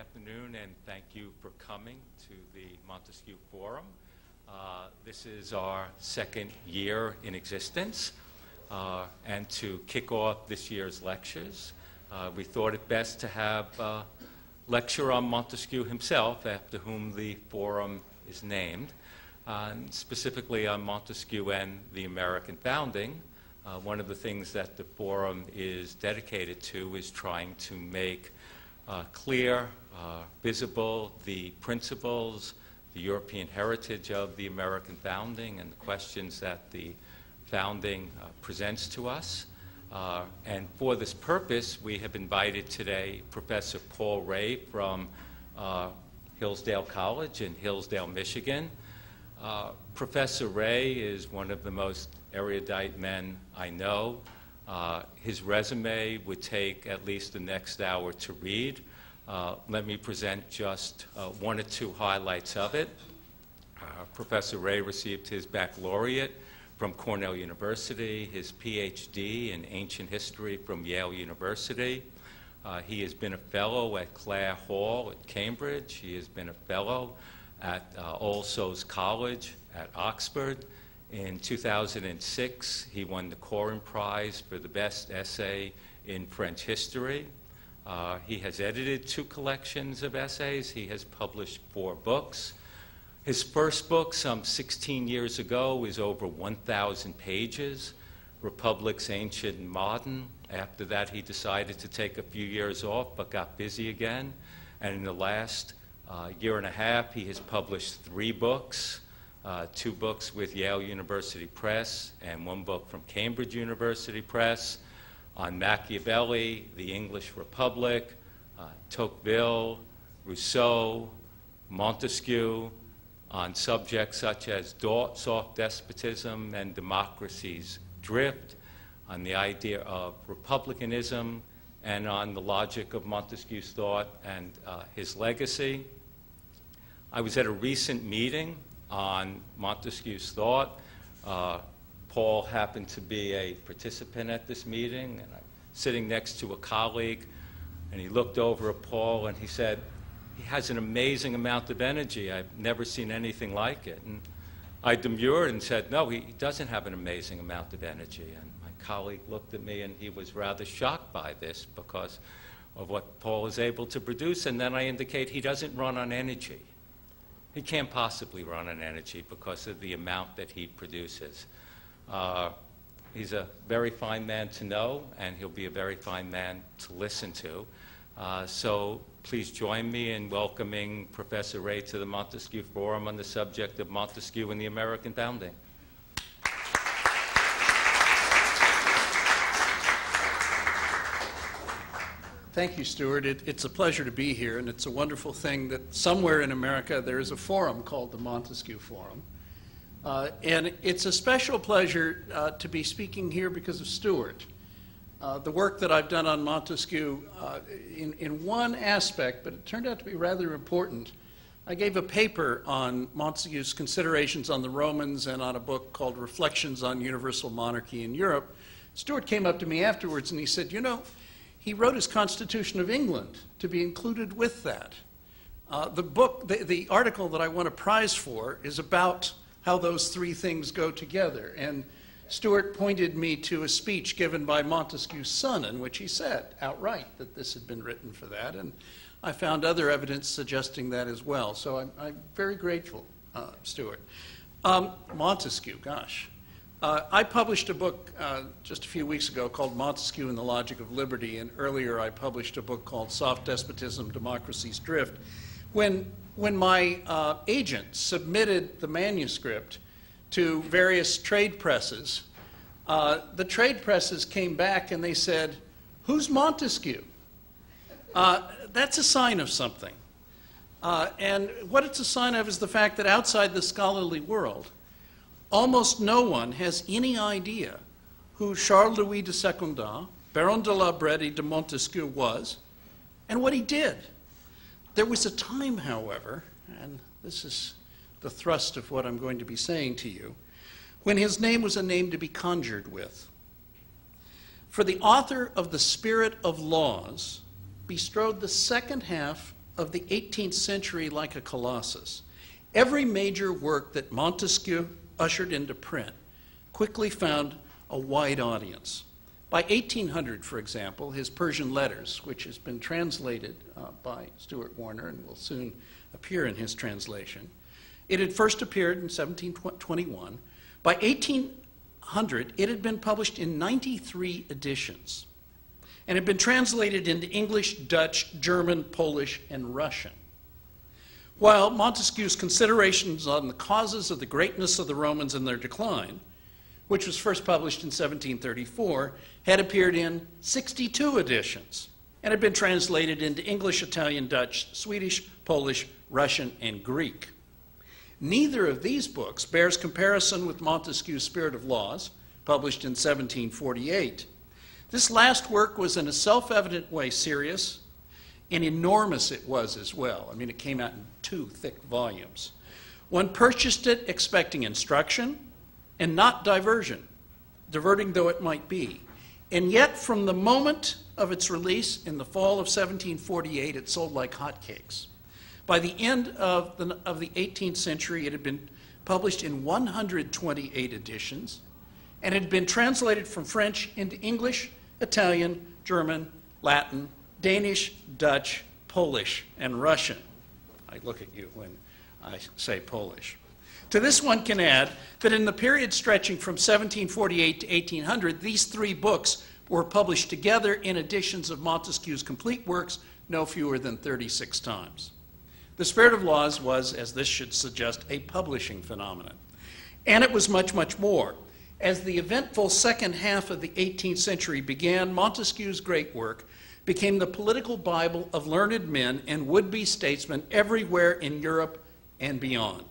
afternoon, and thank you for coming to the Montesquieu Forum. This is our second year in existence, and to kick off this year's lectures, we thought it best to have a lecture on Montesquieu himself, after whom the forum is named, and specifically on Montesquieu and the American founding. One of the things that the forum is dedicated to is trying to make clear, visible the principles, the European heritage of the American founding, and the questions that the founding presents to us. And for this purpose, we have invited today Professor Paul Rahe from Hillsdale College in Hillsdale, Michigan. Professor Rahe is one of the most erudite men I know. His resume would take at least the next hour to read. Let me present just one or two highlights of it. Professor Rahe received his baccalaureate from Cornell University, his PhD in ancient history from Yale University. He has been a fellow at Clare Hall at Cambridge. He has been a fellow at All Souls College at Oxford. In 2006, he won the Corin Prize for the best essay in French history. He has edited 2 collections of essays. He has published 4 books. His first book, some 16 years ago, is over 1,000 pages, Republics Ancient and Modern. After that, he decided to take a few years off, but got busy again. And in the last year and a half, he has published 3 books. 2 books with Yale University Press and 1 book from Cambridge University Press on Machiavelli, the English Republic, Tocqueville, Rousseau, Montesquieu, on subjects such as soft despotism and democracy's drift, on the idea of republicanism, and on the logic of Montesquieu's thought and his legacy. I was at a recent meeting on Montesquieu's thought. Paul happened to be a participant at this meeting, and I'm sitting next to a colleague, and he looked over at Paul and he said, "He has an amazing amount of energy. I've never seen anything like it." And I demurred and said, "No, he doesn't have an amazing amount of energy." And my colleague looked at me and he was rather shocked by this because of what Paul is able to produce. And then I indicate he doesn't run on energy. He can't possibly run on energy because of the amount that he produces. He's a very fine man to know, and he'll be a very fine man to listen to. So please join me in welcoming Professor Rahe to the Montesquieu Forum on the subject of Montesquieu and the American founding. Thank you, Stuart. It's a pleasure to be here, and it's a wonderful thing that somewhere in America there is a forum called the Montesquieu Forum. And it's a special pleasure to be speaking here because of Stuart. The work that I've done on Montesquieu in one aspect, but it turned out to be rather important. I gave a paper on Montesquieu's considerations on the Romans and on a book called Reflections on Universal Monarchy in Europe. Stuart came up to me afterwards and he said, "You know, he wrote his Constitution of England to be included with that." The article that I won a prize for is about how those 3 things go together. And Stuart pointed me to a speech given by Montesquieu's son in which he said outright that this had been written for that. And I found other evidence suggesting that as well. So I'm very grateful, Stuart. Montesquieu, gosh. I published a book just a few weeks ago called Montesquieu and the Logic of Liberty, and earlier I published a book called Soft Despotism, Democracy's Drift. When my agent submitted the manuscript to various trade presses, the trade presses came back and they said, "Who's Montesquieu?" That's a sign of something. And what it's a sign of is the fact that outside the scholarly world, almost no one has any idea who Charles-Louis de Secondat, Baron de la Brede de Montesquieu was, and what he did. There was a time, however, and this is the thrust of what I'm going to be saying to you, when his name was a name to be conjured with. For the author of The Spirit of Laws bestrode the second half of the 18th century like a colossus. Every major work that Montesquieu ushered into print quickly found a wide audience. By 1800, for example, his Persian Letters, which has been translated by Stuart Warner and will soon appear in his translation, it had first appeared in 1721. By 1800, it had been published in 93 editions and had been translated into English, Dutch, German, Polish, and Russian. While Montesquieu's Considerations on the Causes of the Greatness of the Romans and Their Decline, which was first published in 1734, had appeared in 62 editions and had been translated into English, Italian, Dutch, Swedish, Polish, Russian, and Greek. Neither of these books bears comparison with Montesquieu's Spirit of Laws, published in 1748. This last work was in a self-evident way serious, and enormous it was as well. I mean, it came out in 2 thick volumes. One purchased it expecting instruction and not diversion, diverting though it might be. And yet, from the moment of its release in the fall of 1748, it sold like hotcakes. By the end of the 18th century, it had been published in 128 editions and had been translated from French into English, Italian, German, Latin, Danish, Dutch, Polish, and Russian. I look at you when I say Polish. To this one can add that in the period stretching from 1748 to 1800, these 3 books were published together in editions of Montesquieu's complete works no fewer than 36 times. The Spirit of Laws was, as this should suggest, a publishing phenomenon. And it was much, much more. As the eventful second half of the 18th century began, Montesquieu's great work became the political Bible of learned men and would-be statesmen everywhere in Europe and beyond.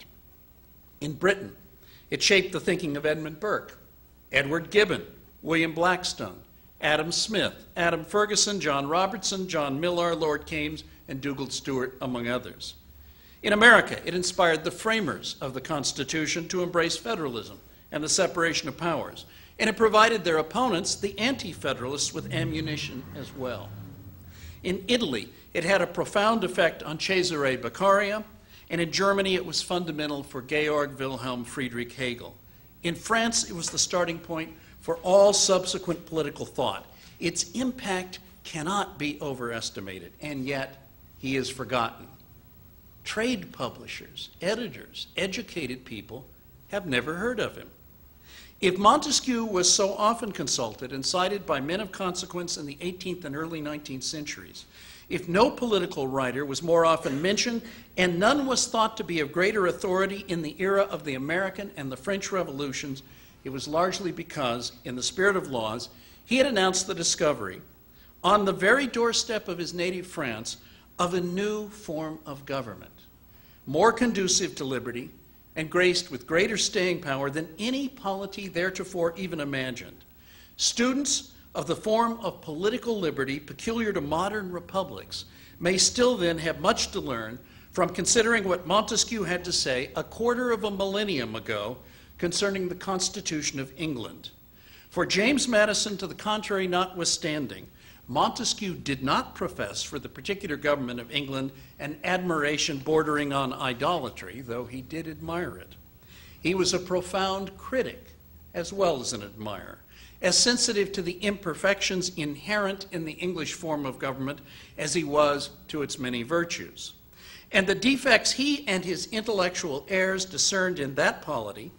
In Britain, it shaped the thinking of Edmund Burke, Edward Gibbon, William Blackstone, Adam Smith, Adam Ferguson, John Robertson, John Millar, Lord Keynes, and Dugald Stewart, among others. In America, it inspired the framers of the Constitution to embrace federalism and the separation of powers, and it provided their opponents, the anti-federalists, with ammunition as well. In Italy, it had a profound effect on Cesare Beccaria, and in Germany, it was fundamental for Georg Wilhelm Friedrich Hegel. In France, it was the starting point for all subsequent political thought. Its impact cannot be overestimated, and yet he is forgotten. Trade publishers, editors, educated people have never heard of him. If Montesquieu was so often consulted and cited by men of consequence in the 18th and early 19th centuries, if no political writer was more often mentioned and none was thought to be of greater authority in the era of the American and the French revolutions, it was largely because, in the Spirit of Laws, he had announced the discovery, on the very doorstep of his native France, of a new form of government, more conducive to liberty and graced with greater staying power than any polity theretofore even imagined. Students of the form of political liberty peculiar to modern republics may still then have much to learn from considering what Montesquieu had to say a quarter of a millennium ago concerning the Constitution of England. For James Madison, to the contrary notwithstanding, Montesquieu did not profess for the particular government of England an admiration bordering on idolatry, though he did admire it. He was a profound critic as well as an admirer, as sensitive to the imperfections inherent in the English form of government as he was to its many virtues. And the defects he and his intellectual heirs discerned in that polity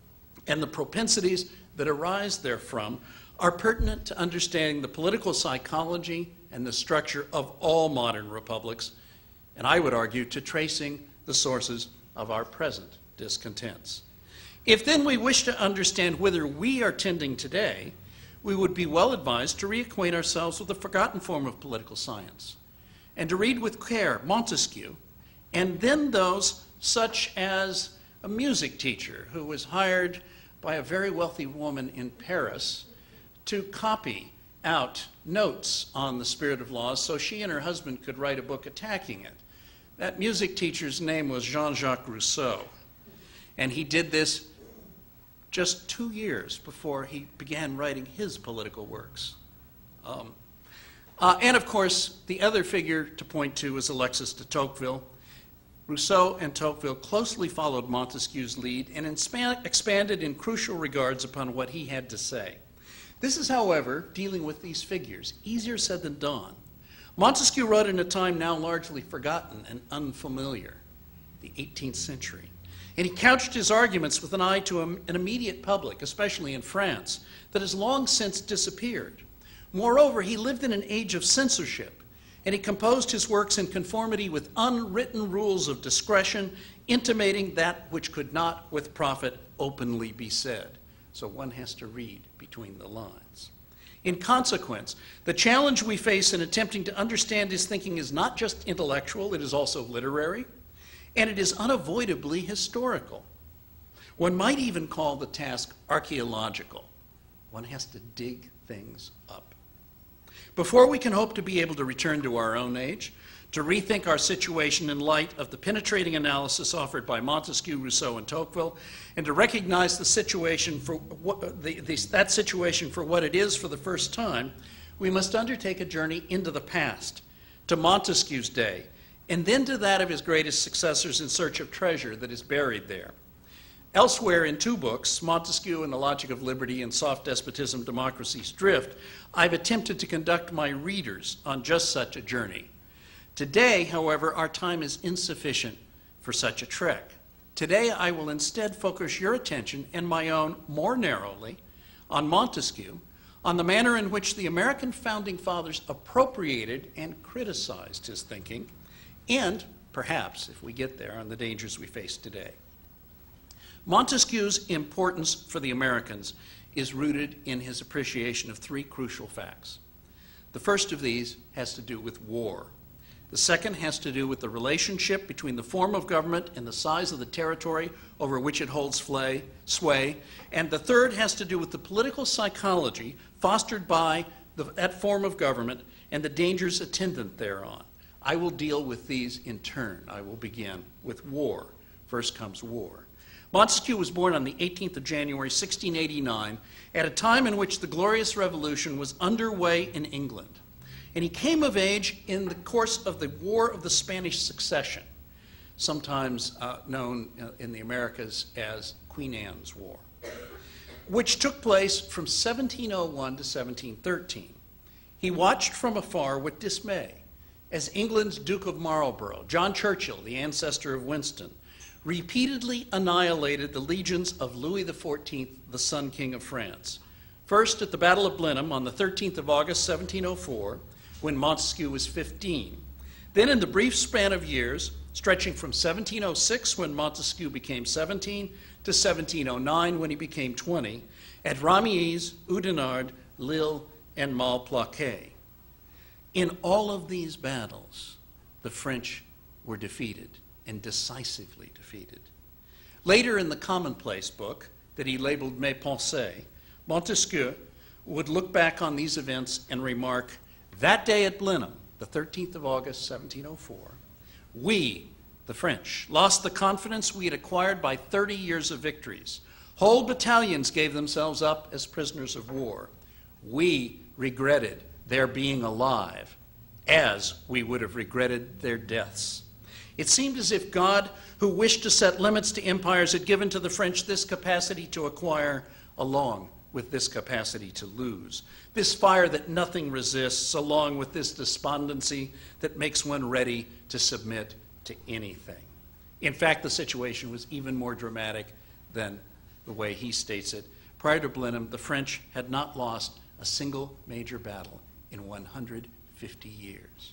and the propensities that arise therefrom are pertinent to understanding the political psychology and the structure of all modern republics, and I would argue to tracing the sources of our present discontents. If then we wish to understand whither we are tending today, we would be well advised to reacquaint ourselves with the forgotten form of political science, and to read with care Montesquieu, and then those such as a music teacher who was hired by a very wealthy woman in Paris to copy out notes on the Spirit of Laws so she and her husband could write a book attacking it. That music teacher's name was Jean-Jacques Rousseau, and he did this just 2 years before he began writing his political works. And of course, the other figure to point to is Alexis de Tocqueville. Rousseau and Tocqueville closely followed Montesquieu's lead and expanded in crucial regards upon what he had to say. This is, however, dealing with these figures, easier said than done. Montesquieu wrote in a time now largely forgotten and unfamiliar, the 18th century. And he couched his arguments with an eye to an immediate public, especially in France, that has long since disappeared. Moreover, he lived in an age of censorship, and he composed his works in conformity with unwritten rules of discretion, intimating that which could not with profit openly be said. So one has to read between the lines. In consequence, the challenge we face in attempting to understand his thinking is not just intellectual, it is also literary, and it is unavoidably historical. One might even call the task archaeological. One has to dig things up. Before we can hope to be able to return to our own age, to rethink our situation in light of the penetrating analysis offered by Montesquieu, Rousseau, and Tocqueville, and to recognize the situation for that situation for what it is for the first time, we must undertake a journey into the past, to Montesquieu's day, and then to that of his greatest successors in search of treasure that is buried there. Elsewhere in two books, Montesquieu and the Logic of Liberty and Soft Despotism, Democracy's Drift, I've attempted to conduct my readers on just such a journey. Today, however, our time is insufficient for such a trek. Today, I will instead focus your attention and my own more narrowly on Montesquieu, on the manner in which the American founding fathers appropriated and criticized his thinking, and perhaps, if we get there, on the dangers we face today. Montesquieu's importance for the Americans is rooted in his appreciation of three crucial facts. The first of these has to do with war. The second has to do with the relationship between the form of government and the size of the territory over which it holds sway. And the third has to do with the political psychology fostered by that form of government and the dangers attendant thereon. I will deal with these in turn. I will begin with war. First comes war. Montesquieu was born on the 18th of January, 1689, at a time in which the Glorious Revolution was underway in England. And he came of age in the course of the War of the Spanish Succession, sometimes known in the Americas as Queen Anne's War, which took place from 1701 to 1713. He watched from afar with dismay as England's Duke of Marlborough, John Churchill, the ancestor of Winston, repeatedly annihilated the legions of Louis XIV, the Sun King of France. First at the Battle of Blenheim on the 13th of August, 1704, when Montesquieu was 15. Then in the brief span of years, stretching from 1706, when Montesquieu became 17, to 1709, when he became 20, at Ramillies, Oudenarde, Lille, and Malplaquet. In all of these battles, the French were defeated, and decisively defeated. Later in the Commonplace book that he labeled Mes Pensées, Montesquieu would look back on these events and remark, that day at Blenheim, the 13th of August, 1704, we, the French, lost the confidence we had acquired by 30 years of victories. Whole battalions gave themselves up as prisoners of war. We regretted their being alive, as we would have regretted their deaths. It seemed as if God, who wished to set limits to empires, had given to the French this capacity to acquire along with this capacity to lose. This fire that nothing resists, along with this despondency that makes one ready to submit to anything. In fact, the situation was even more dramatic than the way he states it. Prior to Blenheim, the French had not lost a single major battle in 150 years.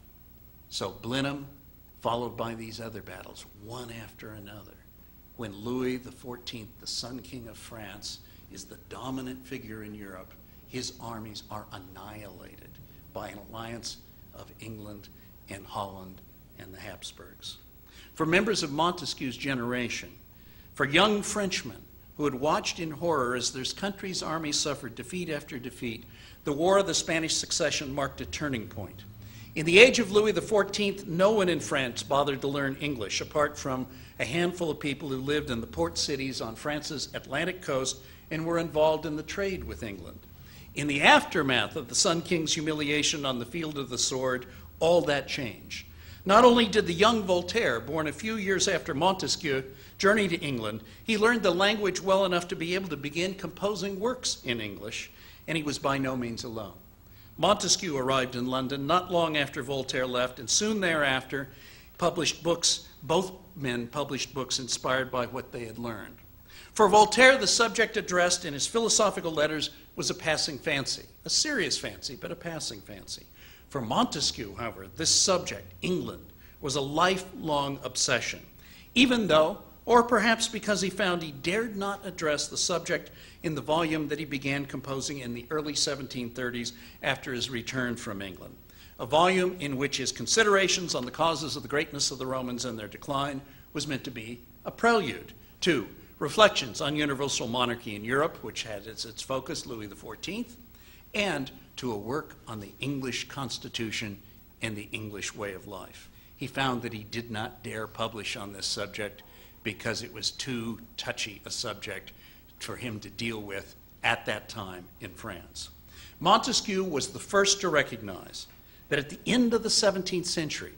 So Blenheim, followed by these other battles, one after another, when Louis XIV, the Sun King of France, is the dominant figure in Europe, his armies are annihilated by an alliance of England and Holland and the Habsburgs. For members of Montesquieu's generation, for young Frenchmen who had watched in horror as their country's army suffered defeat after defeat, the War of the Spanish Succession marked a turning point. In the age of Louis XIV, no one in France bothered to learn English, apart from a handful of people who lived in the port cities on France's Atlantic coast and were involved in the trade with England. In the aftermath of the Sun King's humiliation on the field of the sword, all that changed. Not only did the young Voltaire, born a few years after Montesquieu, journey to England, he learned the language well enough to be able to begin composing works in English, and he was by no means alone. Montesquieu arrived in London not long after Voltaire left, and soon thereafter published books. Both men published books inspired by what they had learned. For Voltaire, the subject addressed in his philosophical letters was a passing fancy, a serious fancy, but a passing fancy. For Montesquieu, however, this subject, England, was a lifelong obsession, even though, or perhaps because he found he dared not address the subject in the volume that he began composing in the early 1730s after his return from England, a volume in which his considerations on the causes of the greatness of the Romans and their decline was meant to be a prelude to Reflections on Universal Monarchy in Europe, which had as its focus Louis XIV, and to a work on the English Constitution and the English way of life. He found that he did not dare publish on this subject because it was too touchy a subject for him to deal with at that time in France. Montesquieu was the first to recognize that at the end of the 17th century,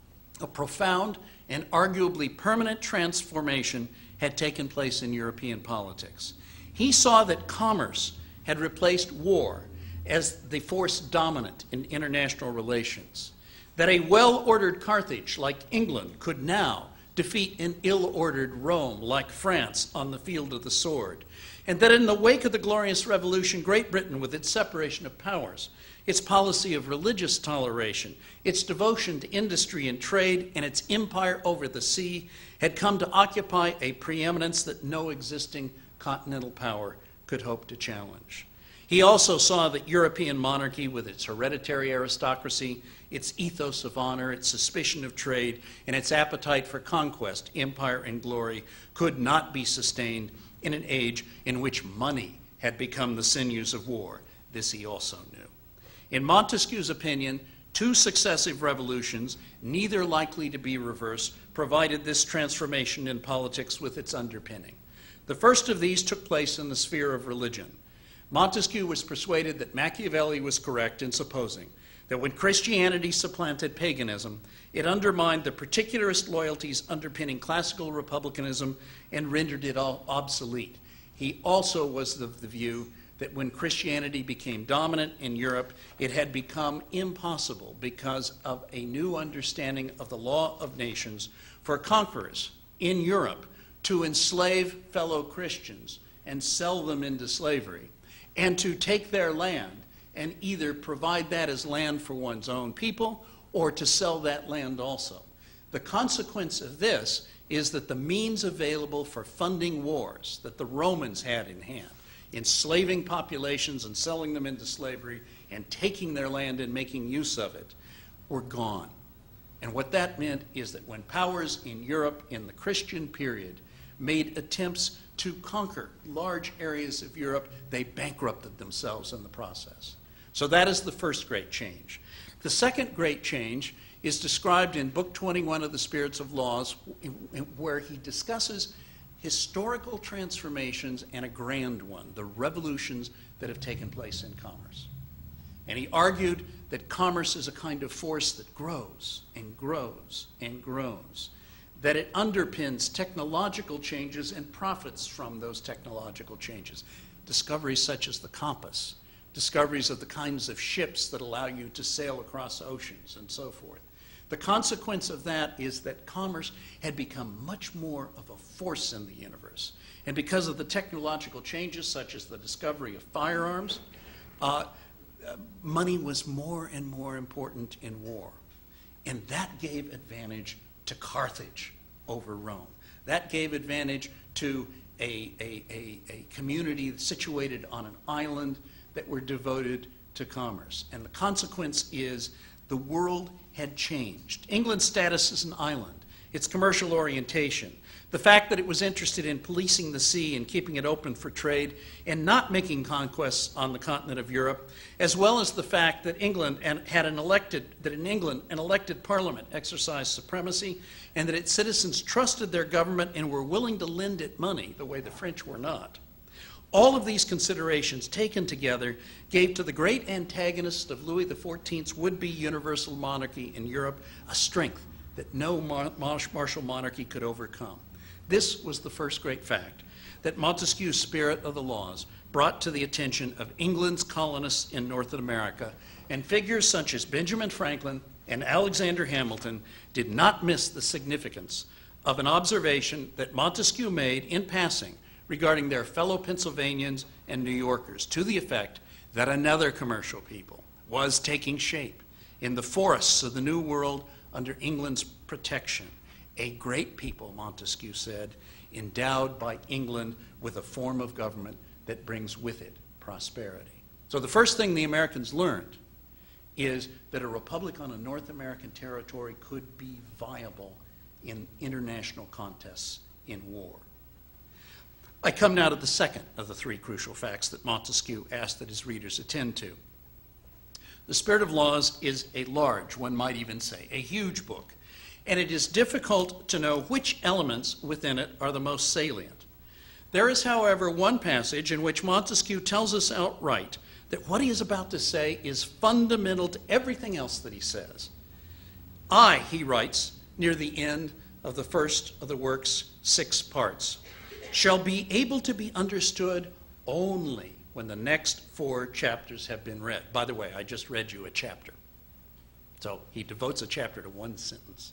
a profound and arguably permanent transformation had taken place in European politics. He saw that commerce had replaced war as the force dominant in international relations, that a well-ordered Carthage like England could now defeat an ill-ordered Rome like France on the field of the sword, and that in the wake of the Glorious Revolution, Great Britain, with its separation of powers, its policy of religious toleration, its devotion to industry and trade, and its empire over the sea, had come to occupy a preeminence that no existing continental power could hope to challenge. He also saw that European monarchy, with its hereditary aristocracy, its ethos of honor, its suspicion of trade, and its appetite for conquest, empire, and glory, could not be sustained in an age in which money had become the sinews of war. This he also knew. In Montesquieu's opinion, two successive revolutions, neither likely to be reversed, provided this transformation in politics with its underpinning. The first of these took place in the sphere of religion. Montesquieu was persuaded that Machiavelli was correct in supposing that when Christianity supplanted paganism, it undermined the particularist loyalties underpinning classical republicanism and rendered it all obsolete. He also was of the view that when Christianity became dominant in Europe, it had become impossible because of a new understanding of the law of nations for conquerors in Europe to enslave fellow Christians and sell them into slavery, and to take their land and either provide that as land for one's own people or to sell that land also. The consequence of this is that the means available for funding wars that the Romans had in hand, enslaving populations and selling them into slavery and taking their land and making use of it, were gone. And what that meant is that when powers in Europe in the Christian period made attempts to conquer large areas of Europe, they bankrupted themselves in the process. So that is the first great change. The second great change is described in Book 21 of the Spirits of Laws, where he discusses historical transformations and a grand one, the revolutions that have taken place in commerce. And he argued that commerce is a kind of force that grows and grows and grows, that it underpins technological changes and profits from those technological changes. Discoveries such as the compass, discoveries of the kinds of ships that allow you to sail across oceans and so forth. The consequence of that is that commerce had become much more of a force in the universe. And because of the technological changes, such as the discovery of firearms, money was more and more important in war. And that gave advantage to Carthage over Rome. That gave advantage to a community situated on an island that were devoted to commerce. And the consequence is the world had changed. England's status as an island, its commercial orientation, the fact that it was interested in policing the sea and keeping it open for trade and not making conquests on the continent of Europe, as well as the fact that in England an elected parliament exercised supremacy and that its citizens trusted their government and were willing to lend it money the way the French were not. All of these considerations taken together gave to the great antagonist of Louis XIV's would-be universal monarchy in Europe a strength that no martial monarchy could overcome. This was the first great fact that Montesquieu's spirit of the laws brought to the attention of England's colonists in North America, and figures such as Benjamin Franklin and Alexander Hamilton did not miss the significance of an observation that Montesquieu made in passing regarding their fellow Pennsylvanians and New Yorkers, to the effect that another commercial people was taking shape in the forests of the New World under England's protection. A great people, Montesquieu said, endowed by England with a form of government that brings with it prosperity. So the first thing the Americans learned is that a republic on a North American territory could be viable in international contests in war. I come now to the second of the three crucial facts that Montesquieu asked that his readers attend to. The Spirit of Laws is a large, one might even say, a huge book, and it is difficult to know which elements within it are the most salient. There is, however, one passage in which Montesquieu tells us outright that what he is about to say is fundamental to everything else that he says. I, he writes, near the end of the first of the work's 6 parts, shall be able to be understood only when the next 4 chapters have been read. By the way, I just read you a chapter. So he devotes a chapter to one sentence.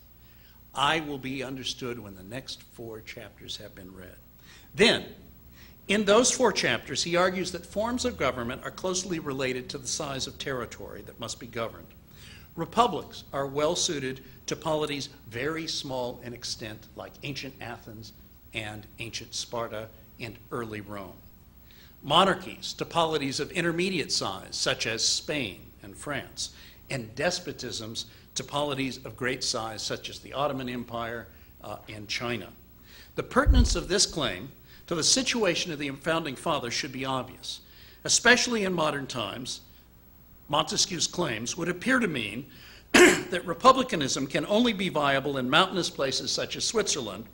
I will be understood when the next 4 chapters have been read. Then, in those 4 chapters, he argues that forms of government are closely related to the size of territory that must be governed. Republics are well suited to polities very small in extent, like ancient Athens and ancient Sparta and early Rome. Monarchies to polities of intermediate size, such as Spain and France, and despotisms to polities of great size, such as the Ottoman Empire and China. The pertinence of this claim to the situation of the founding fathers should be obvious. Especially in modern times, Montesquieu's claims would appear to mean that republicanism can only be viable in mountainous places such as Switzerland,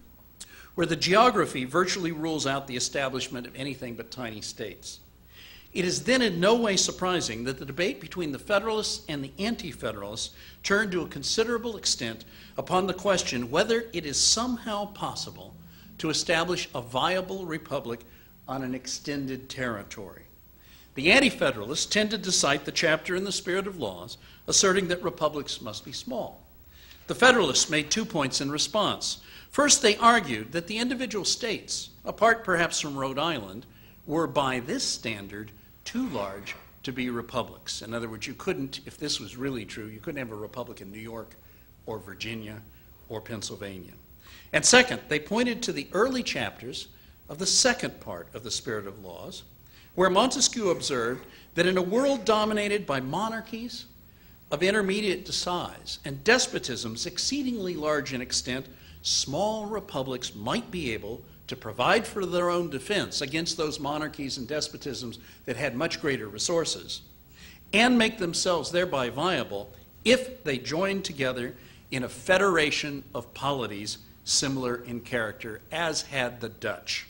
where the geography virtually rules out the establishment of anything but tiny states. It is then in no way surprising that the debate between the Federalists and the Anti-Federalists turned to a considerable extent upon the question whether it is somehow possible to establish a viable republic on an extended territory. The Anti-Federalists tended to cite the chapter in the Spirit of Laws, asserting that republics must be small. The Federalists made 2 points in response. First, they argued that the individual states, apart perhaps from Rhode Island, were by this standard too large to be republics. In other words, you couldn't, if this was really true, you couldn't have a republic in New York or Virginia or Pennsylvania. And second, they pointed to the early chapters of the second part of the Spirit of Laws, where Montesquieu observed that in a world dominated by monarchies of intermediate size and despotisms exceedingly large in extent, small republics might be able to provide for their own defense against those monarchies and despotisms that had much greater resources, and make themselves thereby viable if they joined together in a federation of polities similar in character, as had the Dutch.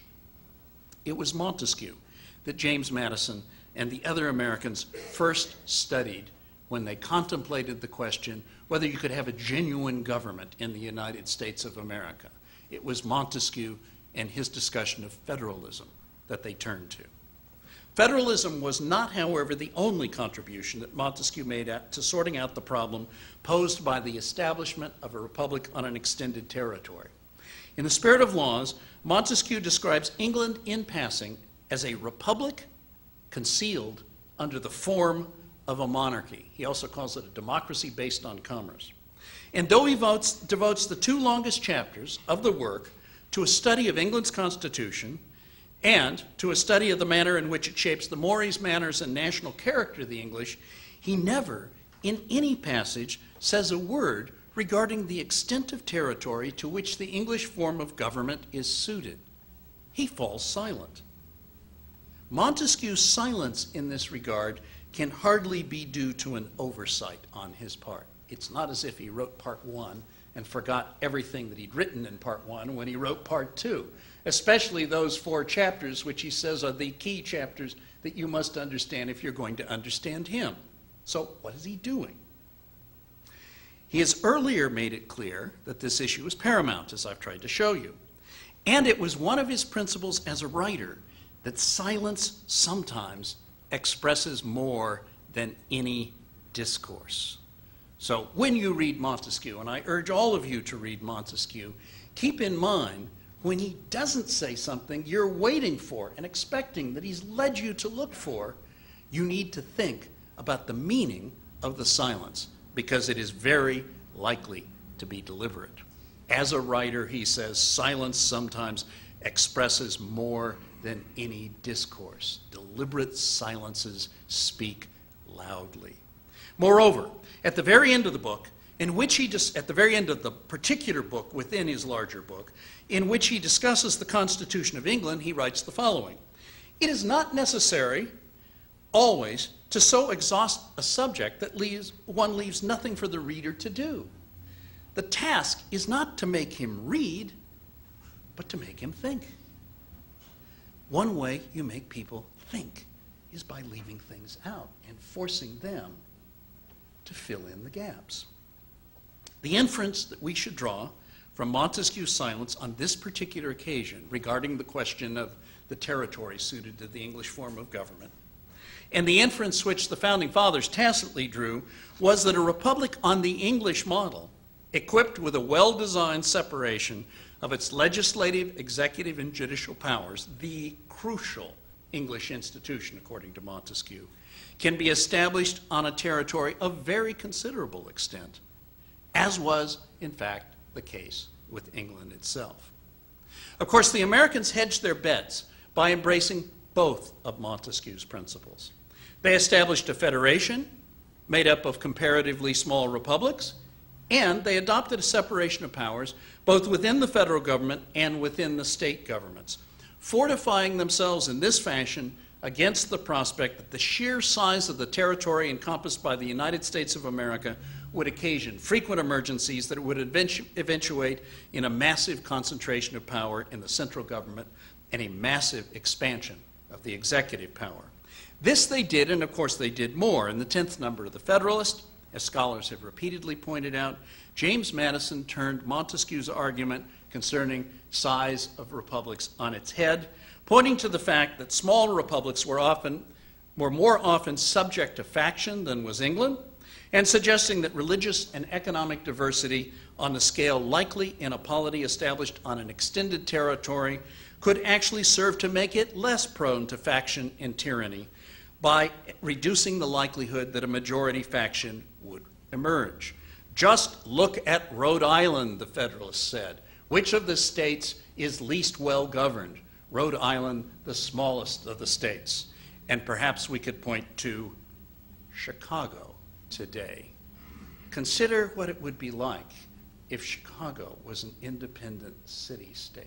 It was Montesquieu that James Madison and the other Americans first studied when they contemplated the question whether you could have a genuine government in the United States of America. It was Montesquieu and his discussion of federalism that they turned to. Federalism was not, however, the only contribution that Montesquieu made to sorting out the problem posed by the establishment of a republic on an extended territory. In the Spirit of Laws, Montesquieu describes England in passing as a republic concealed under the form of a monarchy. He also calls it a democracy based on commerce. And though he devotes the 2 longest chapters of the work to a study of England's constitution and to a study of the manner in which it shapes the mores, manners, and national character of the English, he never, in any passage, says a word regarding the extent of territory to which the English form of government is suited. He falls silent. Montesquieu's silence in this regard can hardly be due to an oversight on his part. It's not as if he wrote part 1 and forgot everything that he'd written in part one when he wrote part two, especially those 4 chapters which he says are the key chapters that you must understand if you're going to understand him. So what is he doing? He has earlier made it clear that this issue is paramount, as I've tried to show you. And it was one of his principles as a writer that silence sometimes expresses more than any discourse. So when you read Montesquieu, and I urge all of you to read Montesquieu, keep in mind when he doesn't say something you're waiting for and expecting that he's led you to look for, you need to think about the meaning of the silence, because it is very likely to be deliberate. As a writer, he says, silence sometimes expresses more than any discourse. Deliberate silences speak loudly. Moreover, at the very end of the book, at the very end of the particular book within his larger book, in which he discusses the Constitution of England, he writes the following: "It is not necessary always to so exhaust a subject that one leaves nothing for the reader to do. The task is not to make him read, but to make him think. One way you make people think is by leaving things out and forcing them to fill in the gaps." The inference that we should draw from Montesquieu's silence on this particular occasion regarding the question of the territory suited to the English form of government, and the inference which the Founding Fathers tacitly drew, was that a republic on the English model, equipped with a well-designed separation of its legislative, executive, and judicial powers, the crucial English institution, according to Montesquieu, can be established on a territory of very considerable extent, as was, in fact, the case with England itself. Of course, the Americans hedged their bets by embracing both of Montesquieu's principles. They established a federation made up of comparatively small republics, and they adopted a separation of powers both within the federal government and within the state governments, fortifying themselves in this fashion against the prospect that the sheer size of the territory encompassed by the United States of America would occasion frequent emergencies that would eventuate in a massive concentration of power in the central government and a massive expansion of the executive power. This they did, and of course they did more. In the 10th number of the Federalist, as scholars have repeatedly pointed out, James Madison turned Montesquieu's argument concerning size of republics on its head, pointing to the fact that small republics were more often subject to faction than was England, and suggesting that religious and economic diversity on the scale likely in a polity established on an extended territory could actually serve to make it less prone to faction and tyranny by reducing the likelihood that a majority faction would emerge. Just look at Rhode Island, the Federalists said. Which of the states is least well governed? Rhode Island, the smallest of the states. And perhaps we could point to Chicago today. Consider what it would be like if Chicago was an independent city-state.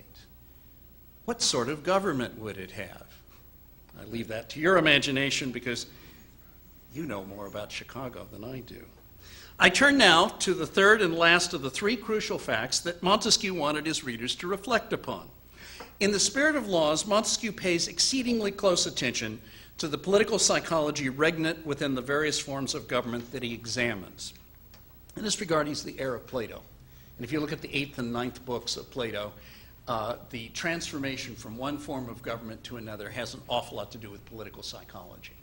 What sort of government would it have? I leave that to your imagination because you know more about Chicago than I do. I turn now to the third and last of the 3 crucial facts that Montesquieu wanted his readers to reflect upon. In The Spirit of Laws, Montesquieu pays exceedingly close attention to the political psychology regnant within the various forms of government that he examines. In this regard, he's the heir of Plato. And if you look at the 8th and 9th books of Plato, the transformation from one form of government to another has an awful lot to do with political psychology.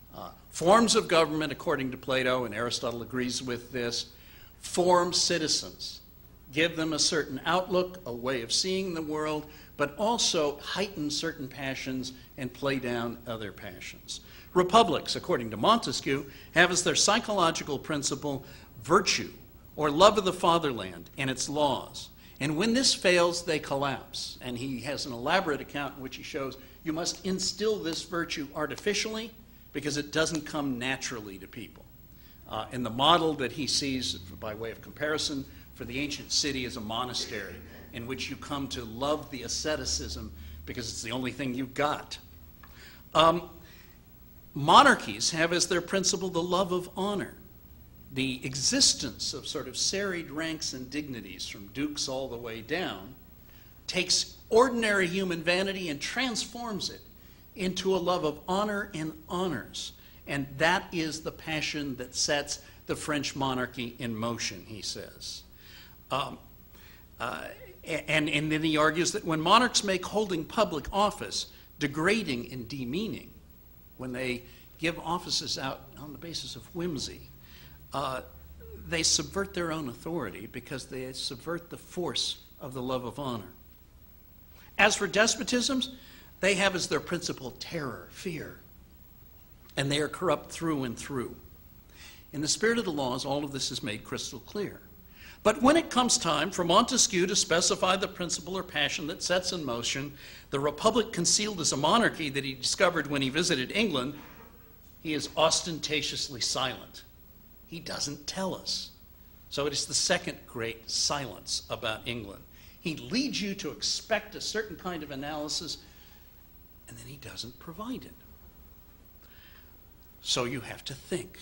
Forms of government, according to Plato, and Aristotle agrees with this, form citizens, give them a certain outlook, a way of seeing the world, but also heighten certain passions and play down other passions. Republics, according to Montesquieu, have as their psychological principle virtue, or love of the fatherland and its laws. And when this fails, they collapse. And he has an elaborate account in which he shows you must instill this virtue artificially because it doesn't come naturally to people. And the model that he sees, by way of comparison, for the ancient city is a monastery in which you come to love the asceticism because it's the only thing you've got. Monarchies have as their principle the love of honor. the existence of sort of serried ranks and dignities from dukes all the way down takes ordinary human vanity and transforms it into a love of honor and honors. And that is the passion that sets the French monarchy in motion, he says. And then he argues that when monarchs make holding public office degrading and demeaning, when they give offices out on the basis of whimsy, they subvert their own authority because they subvert the force of the love of honor. As for despotisms, they have as their principle terror, fear, and they are corrupt through and through. In the spirit of the laws, all of this is made crystal clear. But when it comes time for Montesquieu to specify the principle or passion that sets in motion the republic concealed as a monarchy that he discovered when he visited England, he is ostentatiously silent. He doesn't tell us. So it is the second great silence about England. He leads you to expect a certain kind of analysis, and then he doesn't provide it. So you have to think.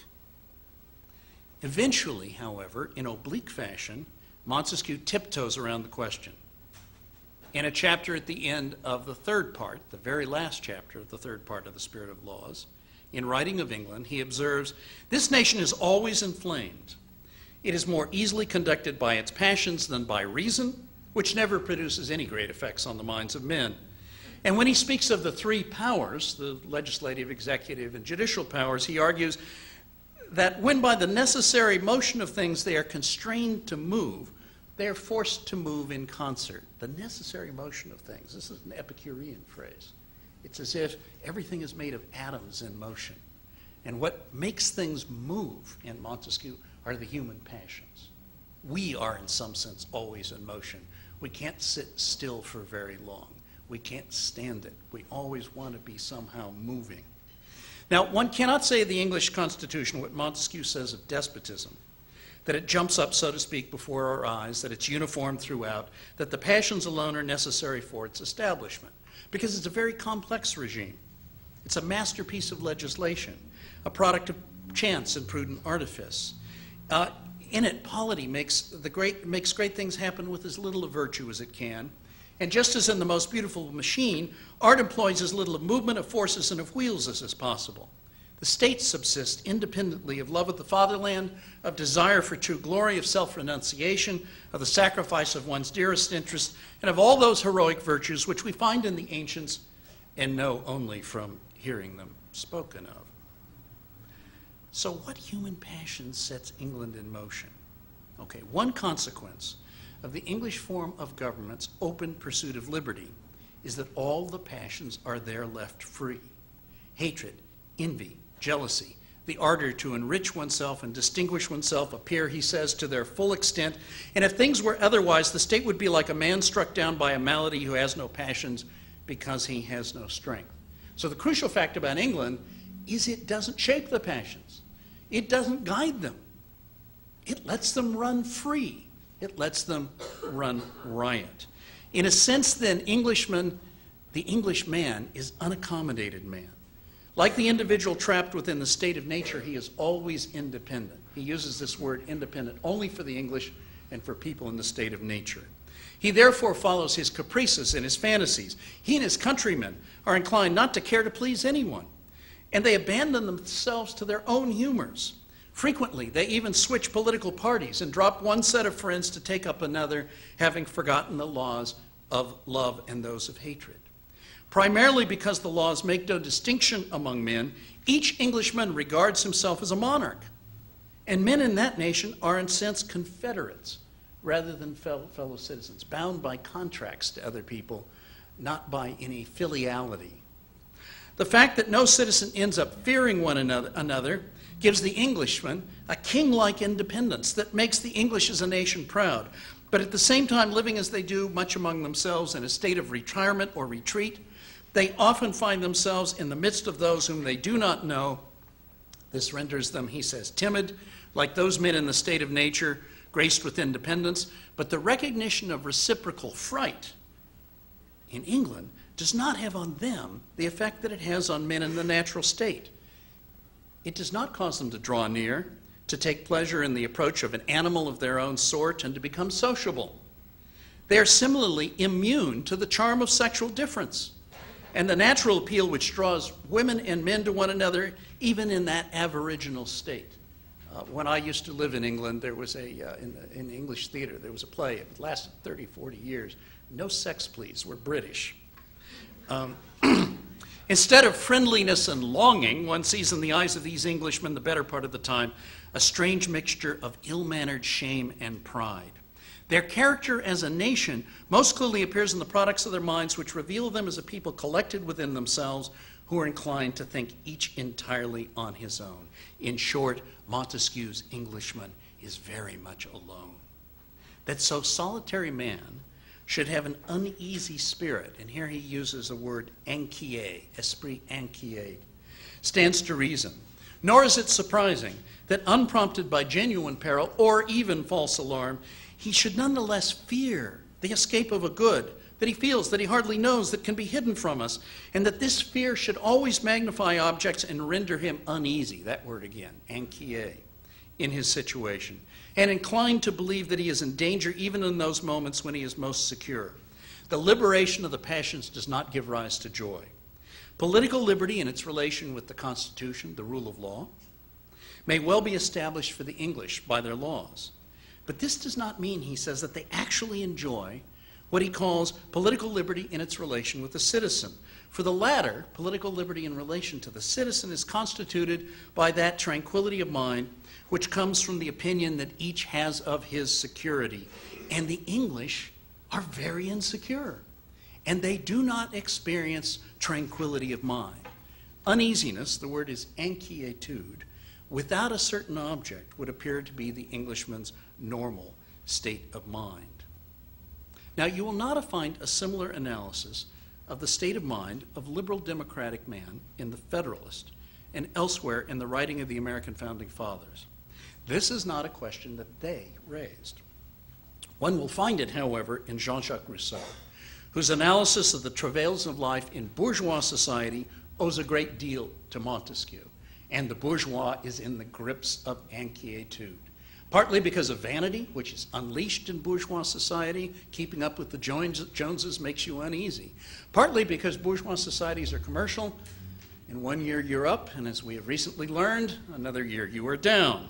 Eventually, however, in oblique fashion, Montesquieu tiptoes around the question. In a chapter at the end of the third part, the very last chapter of the third part of The Spirit of Laws, in writing of England, he observes, "This nation is always inflamed. It is more easily conducted by its passions than by reason, which never produces any great effects on the minds of men." And when he speaks of the three powers, the legislative, executive, and judicial powers, he argues that when by the necessary motion of things they are constrained to move, they are forced to move in concert. The necessary motion of things. This is an Epicurean phrase. It's as if everything is made of atoms in motion. And what makes things move in Montesquieu are the human passions. We are, in some sense, always in motion. We can't sit still for very long. We can't stand it. We always want to be somehow moving. Now, one cannot say of the English Constitution what Montesquieu says of despotism, that it jumps up, so to speak, before our eyes, that it's uniform throughout, that the passions alone are necessary for its establishment, because it's a very complex regime. It's a masterpiece of legislation, a product of chance and prudent artifice. In it, polity makes great things happen with as little of virtue as it can. And just as in the most beautiful machine, art employs as little of movement, of forces, and of wheels as is possible. The state subsists independently of love of the fatherland, of desire for true glory, of self-renunciation, of the sacrifice of one's dearest interest, and of all those heroic virtues which we find in the ancients and know only from hearing them spoken of. So what human passion sets England in motion? Okay, one consequence of the English form of government's open pursuit of liberty is that all the passions are there left free. Hatred, envy, jealousy, the ardor to enrich oneself and distinguish oneself appear, he says, to their full extent. And if things were otherwise, the state would be like a man struck down by a malady who has no passions because he has no strength. So the crucial fact about England is it doesn't shape the passions. It doesn't guide them. It lets them run free. It lets them run riot. In a sense, then, the Englishman is unaccommodated man. Like the individual trapped within the state of nature, he is always independent. He uses this word independent only for the English and for people in the state of nature. He therefore follows his caprices and his fantasies. He and his countrymen are inclined not to care to please anyone, and they abandon themselves to their own humors. Frequently, they even switch political parties and drop one set of friends to take up another, having forgotten the laws of love and those of hatred. Primarily because the laws make no distinction among men, each Englishman regards himself as a monarch. And men in that nation are, in a sense, confederates rather than fellow citizens, bound by contracts to other people, not by any filiality. The fact that no citizen ends up fearing one another gives the Englishman a king-like independence that makes the English as a nation proud, but at the same time living as they do much among themselves in a state of retirement or retreat, they often find themselves in the midst of those whom they do not know. This renders them, he says, timid, like those men in the state of nature, graced with independence, but the recognition of reciprocal fright in England does not have on them the effect that it has on men in the natural state. It does not cause them to draw near, to take pleasure in the approach of an animal of their own sort, and to become sociable. They are similarly immune to the charm of sexual difference and the natural appeal which draws women and men to one another, even in that aboriginal state. When I used to live in England, there was in the English theater, there was a play. It lasted 30, 40 years. No sex, please. We're British. Instead of friendliness and longing, one sees in the eyes of these Englishmen, the better part of the time, a strange mixture of ill-mannered shame and pride. Their character as a nation most clearly appears in the products of their minds, which reveal them as a people collected within themselves, who are inclined to think each entirely on his own. In short, Montesquieu's Englishman is very much alone. That so solitary man should have an uneasy spirit, and here he uses the word inquiet, esprit inquiet, stands to reason. Nor is it surprising that unprompted by genuine peril or even false alarm, he should nonetheless fear the escape of a good that he feels, that he hardly knows, that can be hidden from us, and that this fear should always magnify objects and render him uneasy, that word again, inquiet, in his situation, and inclined to believe that he is in danger even in those moments when he is most secure. The liberation of the passions does not give rise to joy. Political liberty in its relation with the Constitution, the rule of law, may well be established for the English by their laws. But this does not mean, he says, that they actually enjoy what he calls political liberty in its relation with the citizen. For the latter, political liberty in relation to the citizen is constituted by that tranquility of mind which comes from the opinion that each has of his security. And the English are very insecure, and they do not experience tranquility of mind. Uneasiness, the word is inquietude, without a certain object would appear to be the Englishman's normal state of mind. Now, you will not find a similar analysis of the state of mind of liberal democratic man in the Federalist and elsewhere in the writing of the American founding fathers. This is not a question that they raised. One will find it, however, in Jean-Jacques Rousseau, whose analysis of the travails of life in bourgeois society owes a great deal to Montesquieu, and the bourgeois is in the grips of inquietude. Partly because of vanity, which is unleashed in bourgeois society. Keeping up with the Joneses makes you uneasy. Partly because bourgeois societies are commercial. In 1 year you're up, and as we have recently learned, another year you are down.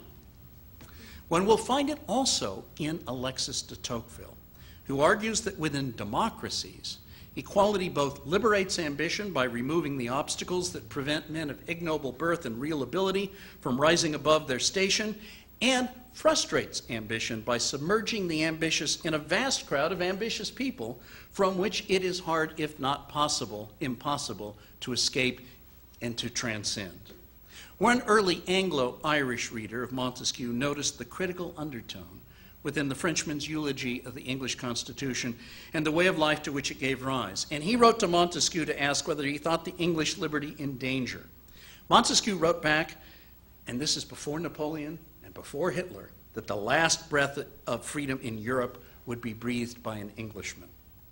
One will find it also in Alexis de Tocqueville, who argues that within democracies, equality both liberates ambition by removing the obstacles that prevent men of ignoble birth and real ability from rising above their station, and frustrates ambition by submerging the ambitious in a vast crowd of ambitious people from which it is hard, if not impossible, to escape and to transcend. One early Anglo-Irish reader of Montesquieu noticed the critical undertone within the Frenchman's eulogy of the English Constitution and the way of life to which it gave rise. And he wrote to Montesquieu to ask whether he thought the English liberty in danger. Montesquieu wrote back, and this is before Napoleon and before Hitler, that the last breath of freedom in Europe would be breathed by an Englishman.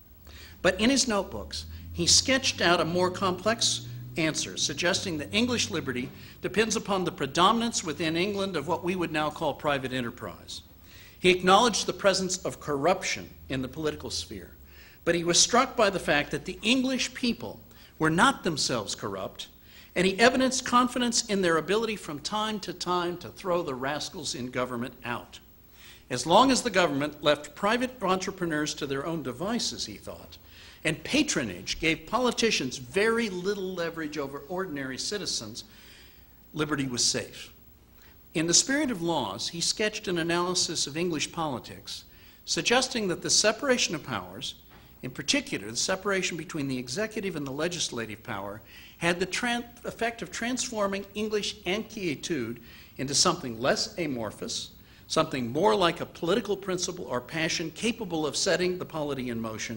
But in his notebooks, he sketched out a more complex answer, suggesting that English liberty depends upon the predominance within England of what we would now call private enterprise. He acknowledged the presence of corruption in the political sphere, but he was struck by the fact that the English people were not themselves corrupt, and he evidenced confidence in their ability from time to throw the rascals in government out. As long as the government left private entrepreneurs to their own devices, he thought, and patronage gave politicians very little leverage over ordinary citizens, liberty was safe. In the spirit of laws, he sketched an analysis of English politics, suggesting that the separation of powers, in particular the separation between the executive and the legislative power, had the effect of transforming English inquietude into something less amorphous, something more like a political principle or passion capable of setting the polity in motion.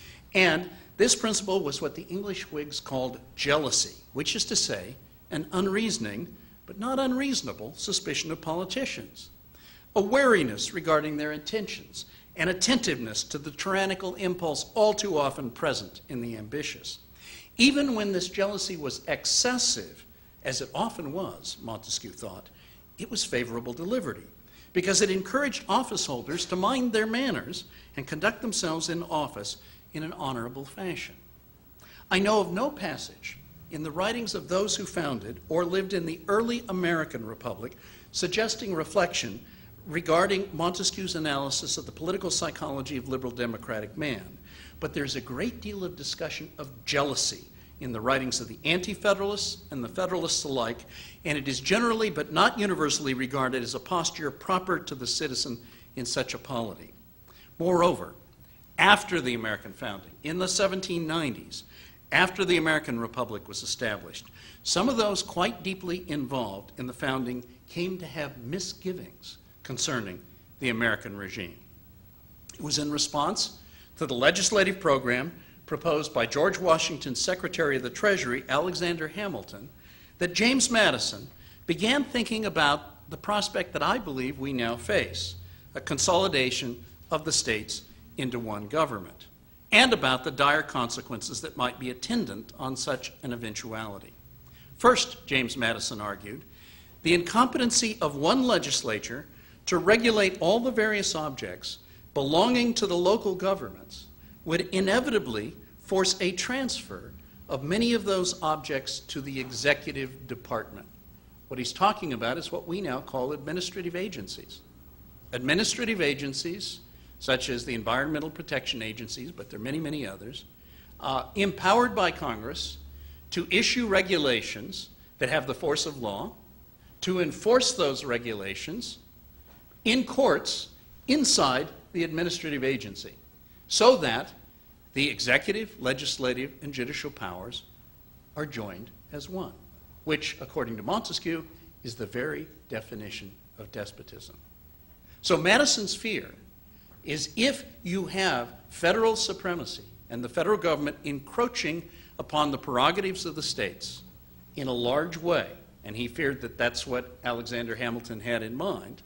And this principle was what the English Whigs called jealousy, which is to say, an unreasoning, but not unreasonable, suspicion of politicians, a wariness regarding their intentions, and attentiveness to the tyrannical impulse all too often present in the ambitious. Even when this jealousy was excessive, as it often was, Montesquieu thought, it was favorable to liberty because it encouraged office holders to mind their manners and conduct themselves in office in an honorable fashion. I know of no passage in the writings of those who founded or lived in the early American Republic suggesting reflection regarding Montesquieu's analysis of the political psychology of liberal democratic man. But there's a great deal of discussion of jealousy in the writings of the Anti-Federalists and the Federalists alike, and it is generally but not universally regarded as a posture proper to the citizen in such a polity. Moreover, after the American founding, in the 1790s, after the American Republic was established, some of those quite deeply involved in the founding came to have misgivings concerning the American regime. It was in response to the legislative program proposed by George Washington's Secretary of the Treasury, Alexander Hamilton, that James Madison began thinking about the prospect that I believe we now face, a consolidation of the states into one government, and about the dire consequences that might be attendant on such an eventuality. First, James Madison argued, the incompetency of one legislature to regulate all the various objects belonging to the local governments would inevitably force a transfer of many of those objects to the executive department. What he's talking about is what we now call administrative agencies. Administrative agencies, such as the environmental protection agencies, but there are many, many others, empowered by Congress to issue regulations that have the force of law, to enforce those regulations in courts inside the administrative agency, so that the executive, legislative, and judicial powers are joined as one, which, according to Montesquieu, is the very definition of despotism. So Madison's fear is if you have federal supremacy and the federal government encroaching upon the prerogatives of the states in a large way, and he feared that that's what Alexander Hamilton had in mind,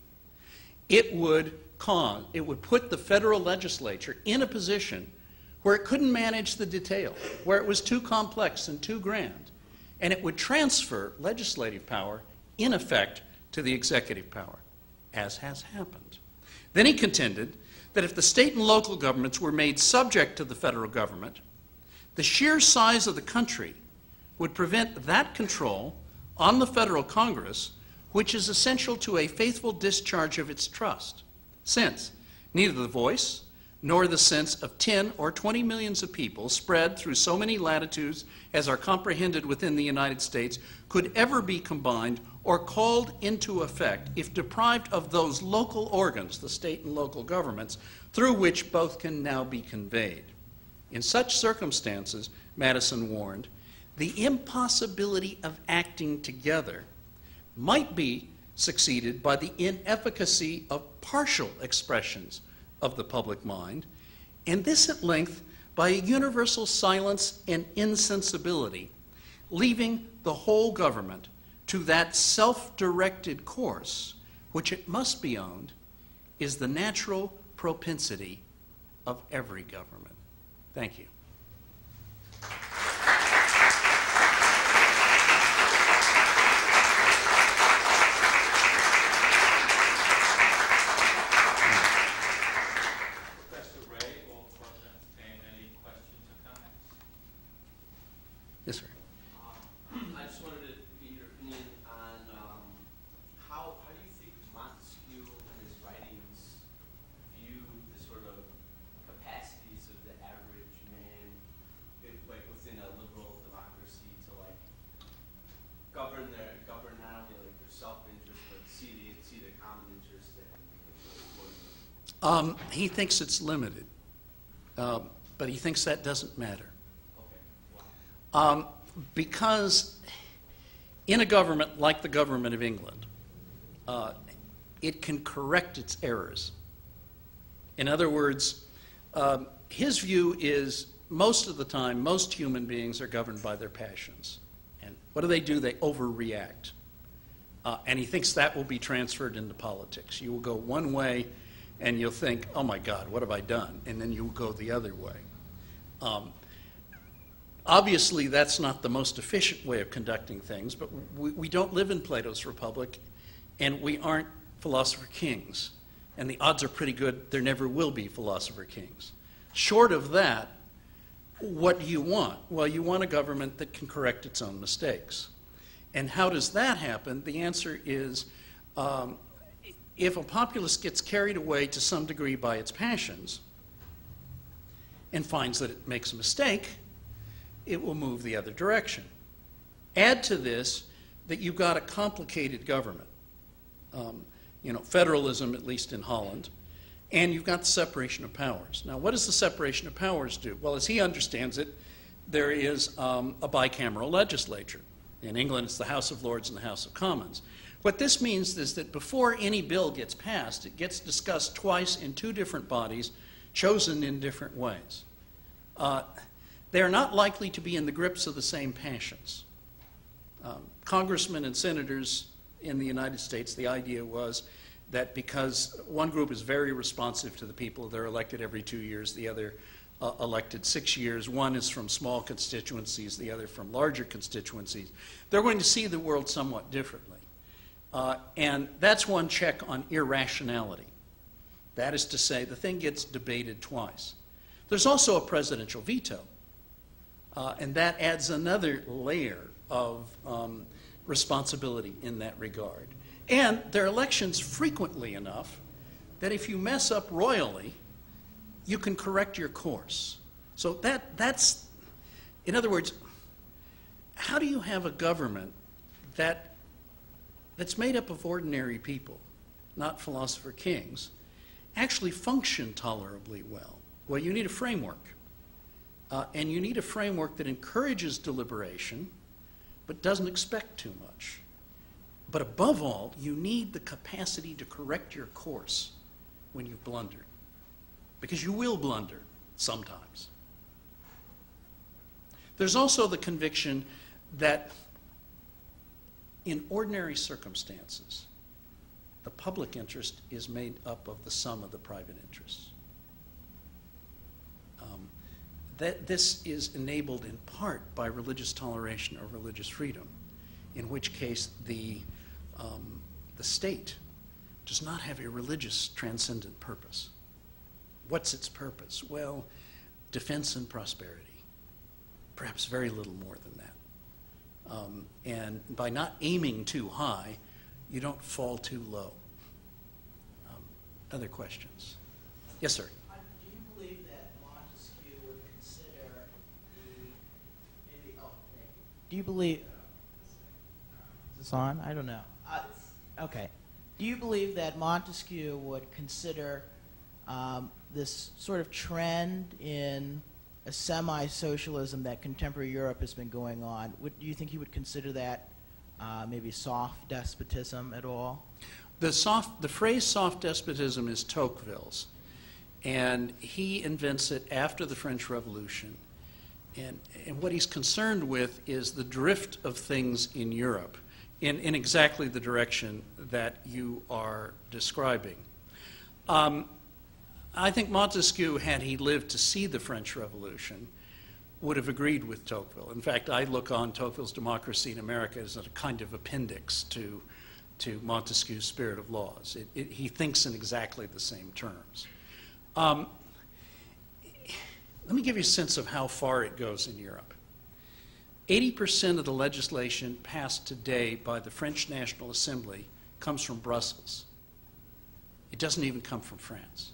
it would put the federal legislature in a position where it couldn't manage the detail, where it was too complex and too grand, and it would transfer legislative power, in effect, to the executive power, as has happened. Then he contended that if the state and local governments were made subject to the federal government, the sheer size of the country would prevent that control on the federal Congress, which is essential to a faithful discharge of its trust, since neither the voice nor the sense of 10 or 20 millions of people spread through so many latitudes as are comprehended within the United States could ever be combined or called into effect if deprived of those local organs, the state and local governments, through which both can now be conveyed. In such circumstances, Madison warned, the impossibility of acting together might be succeeded by the inefficacy of partial expressions of the public mind, and this at length by a universal silence and insensibility, leaving the whole government to that self-directed course, which it must be owned, is the natural propensity of every government. Thank you. Yes, sir. I just wanted to get your opinion on how do you think Montesquieu and his writings view the sort of capacities of the average man, like within a liberal democracy, to like govern not only like their self-interest but see the common interest and He thinks it's limited, but he thinks that doesn't matter. Because in a government like the government of England, it can correct its errors. In other words, his view is most of the time, most human beings are governed by their passions. And what do? They overreact. And he thinks that will be transferred into politics. You will go one way and you'll think, oh my God, what have I done? And then you'll go the other way. Obviously, that's not the most efficient way of conducting things, but we don't live in Plato's Republic, and we aren't philosopher kings. And the odds are pretty good there never will be philosopher kings. Short of that, what do you want? Well, you want a government that can correct its own mistakes. And how does that happen? The answer is, if a populace gets carried away to some degree by its passions and finds that it makes a mistake, it will move the other direction. Add to this that you've got a complicated government, federalism, at least in Holland, and you've got the separation of powers. Now, what does the separation of powers do? Well, as he understands it, there is a bicameral legislature. In England, it's the House of Lords and the House of Commons. What this means is that before any bill gets passed, it gets discussed twice in two different bodies, chosen in different ways. They are not likely to be in the grips of the same passions. Congressmen and senators in the United States, the idea was that because one group is very responsive to the people, they're elected every 2 years, the other elected 6 years. One is from small constituencies, the other from larger constituencies. They're going to see the world somewhat differently. And that's one check on irrationality. That is to say, the thing gets debated twice. There's also a presidential veto, and that adds another layer of responsibility in that regard. And there are elections frequently enough that if you mess up royally, you can correct your course. So that's, in other words, how do you have a government that's made up of ordinary people, not philosopher kings, actually function tolerably well? Well, you need a framework. And you need a framework that encourages deliberation, but doesn't expect too much. But above all, you need the capacity to correct your course when you've blundered. Because you will blunder sometimes. There's also the conviction that in ordinary circumstances, the public interest is made up of the sum of the private interests. That this is enabled in part by religious toleration or religious freedom, in which case the state does not have a religious transcendent purpose. What's its purpose? Well, defense and prosperity. Perhaps very little more than that. And by not aiming too high, you don't fall too low. Other questions? Yes, sir. Do you believe that Montesquieu would consider do you believe, is this on? I don't know. Okay. Do you believe that Montesquieu would consider this sort of trend in a semi-socialism that contemporary Europe has been going on? Do you think he would consider that maybe soft despotism at all? The phrase soft despotism is Tocqueville's, and he invents it after the French Revolution. And what he's concerned with is the drift of things in Europe in exactly the direction that you are describing. I think Montesquieu, had he lived to see the French Revolution, would have agreed with Tocqueville. In fact, I look on Tocqueville's Democracy in America as a kind of appendix to Montesquieu's Spirit of Laws. He thinks in exactly the same terms. Let me give you a sense of how far it goes in Europe. 80% of the legislation passed today by the French National Assembly comes from Brussels. It doesn't even come from France.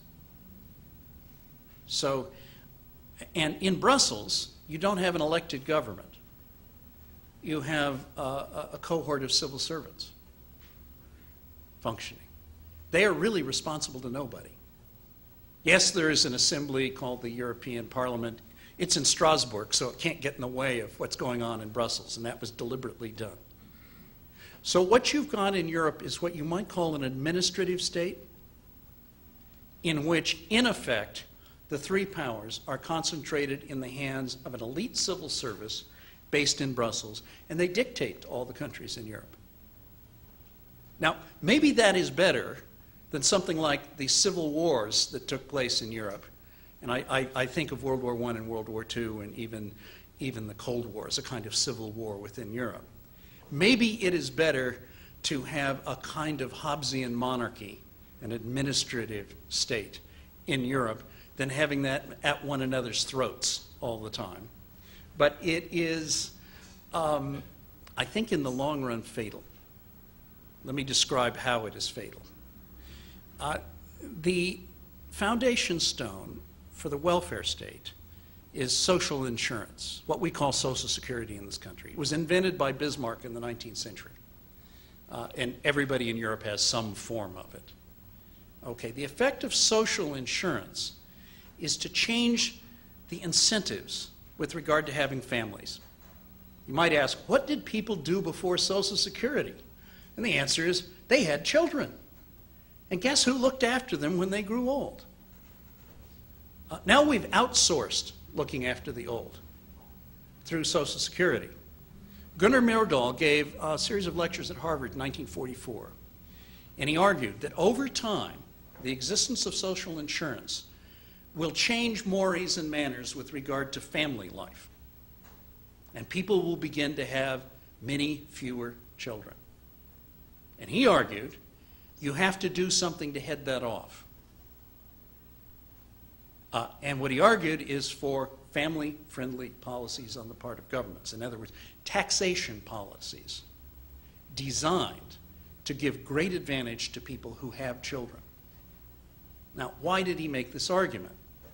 So, and in Brussels, you don't have an elected government. You have a cohort of civil servants functioning. They are really responsible to nobody. Yes, there is an assembly called the European Parliament. It's in Strasbourg, so it can't get in the way of what's going on in Brussels, and that was deliberately done. So what you've got in Europe is what you might call an administrative state, in which, in effect, the three powers are concentrated in the hands of an elite civil service based in Brussels, and they dictate to all the countries in Europe. Now, maybe that is better than something like the civil wars that took place in Europe. And I think of World War I and World War II and even the Cold War as a kind of civil war within Europe. Maybe it is better to have a kind of Hobbesian monarchy, an administrative state in Europe, than having that at one another's throats all the time. But it is, I think, in the long run, fatal. Let me describe how it is fatal. The foundation stone for the welfare state is social insurance, what we call Social Security in this country. It was invented by Bismarck in the 19th century, and everybody in Europe has some form of it. Okay, the effect of social insurance is to change the incentives with regard to having families. You might ask, what did people do before Social Security? And the answer is, they had children. And guess who looked after them when they grew old? Now we've outsourced looking after the old through Social Security. Gunnar Myrdal gave a series of lectures at Harvard in 1944, and he argued that over time, the existence of social insurance will change mores and manners with regard to family life. And people will begin to have many fewer children. And he argued, you have to do something to head that off. And what he argued is for family-friendly policies on the part of governments. In other words, taxation policies designed to give great advantage to people who have children. Now, why did he make this argument?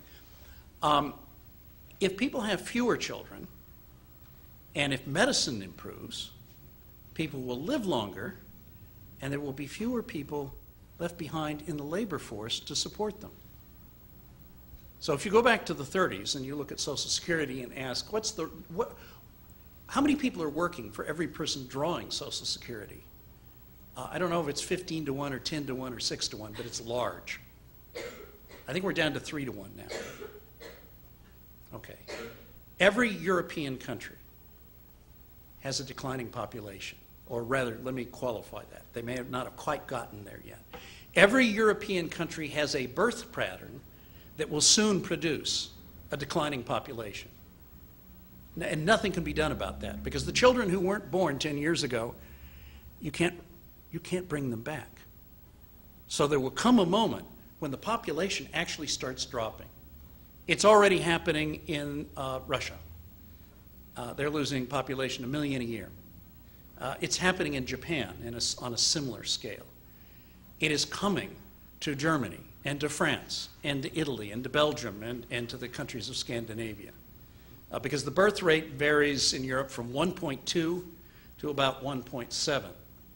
If people have fewer children, and if medicine improves, people will live longer, and there will be fewer people left behind in the labor force to support them. So if you go back to the 30s and you look at Social Security and ask, how many people are working for every person drawing Social Security? I don't know if it's 15 to 1 or 10 to 1 or 6 to 1, but it's large. I think we're down to 3 to 1 now. Okay. Every European country has a declining population. Or rather, let me qualify that. They may not have quite gotten there yet. Every European country has a birth pattern that will soon produce a declining population. And nothing can be done about that, because the children who weren't born 10 years ago, you can't bring them back. So there will come a moment when the population actually starts dropping. It's already happening in Russia. They're losing population 1 million a year. It's happening in Japan on a similar scale. It is coming to Germany and to France and to Italy and to Belgium and to the countries of Scandinavia. Because the birth rate varies in Europe from 1.2 to about 1.7.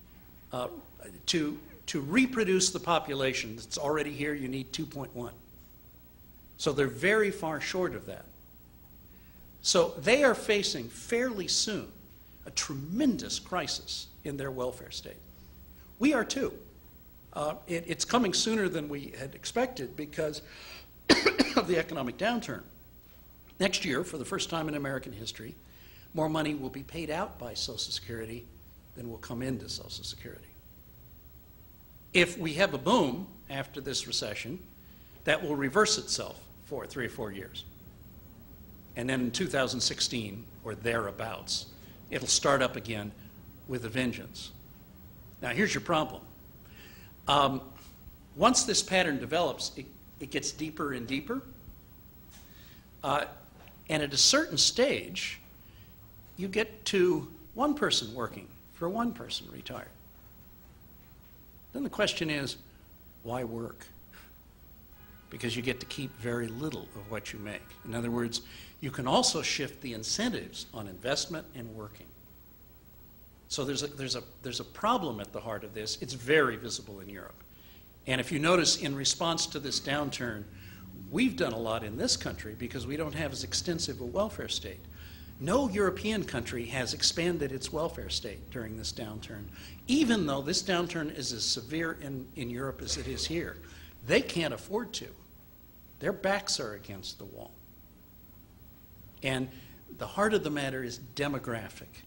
To reproduce the population that's already here, you need 2.1. So they're very far short of that. So they are facing fairly soon a tremendous crisis in their welfare state. We are too. It's coming sooner than we had expected because of the economic downturn. Next year, for the first time in American history, more money will be paid out by Social Security than will come into Social Security. If we have a boom after this recession, that will reverse itself for 3 or 4 years. And then in 2016, or thereabouts, it'll start up again with a vengeance. Now, here's your problem. Once this pattern develops, it gets deeper and deeper. And at a certain stage, you get to one person working for one person retired. Then the question is, why work? Because you get to keep very little of what you make. In other words, you can also shift the incentives on investment and working. So there's a problem at the heart of this. It's very visible in Europe. And if you notice, in response to this downturn, we've done a lot in this country because we don't have as extensive a welfare state. No European country has expanded its welfare state during this downturn, even though this downturn is as severe in Europe as it is here. They can't afford to. Their backs are against the wall. And the heart of the matter is demographic.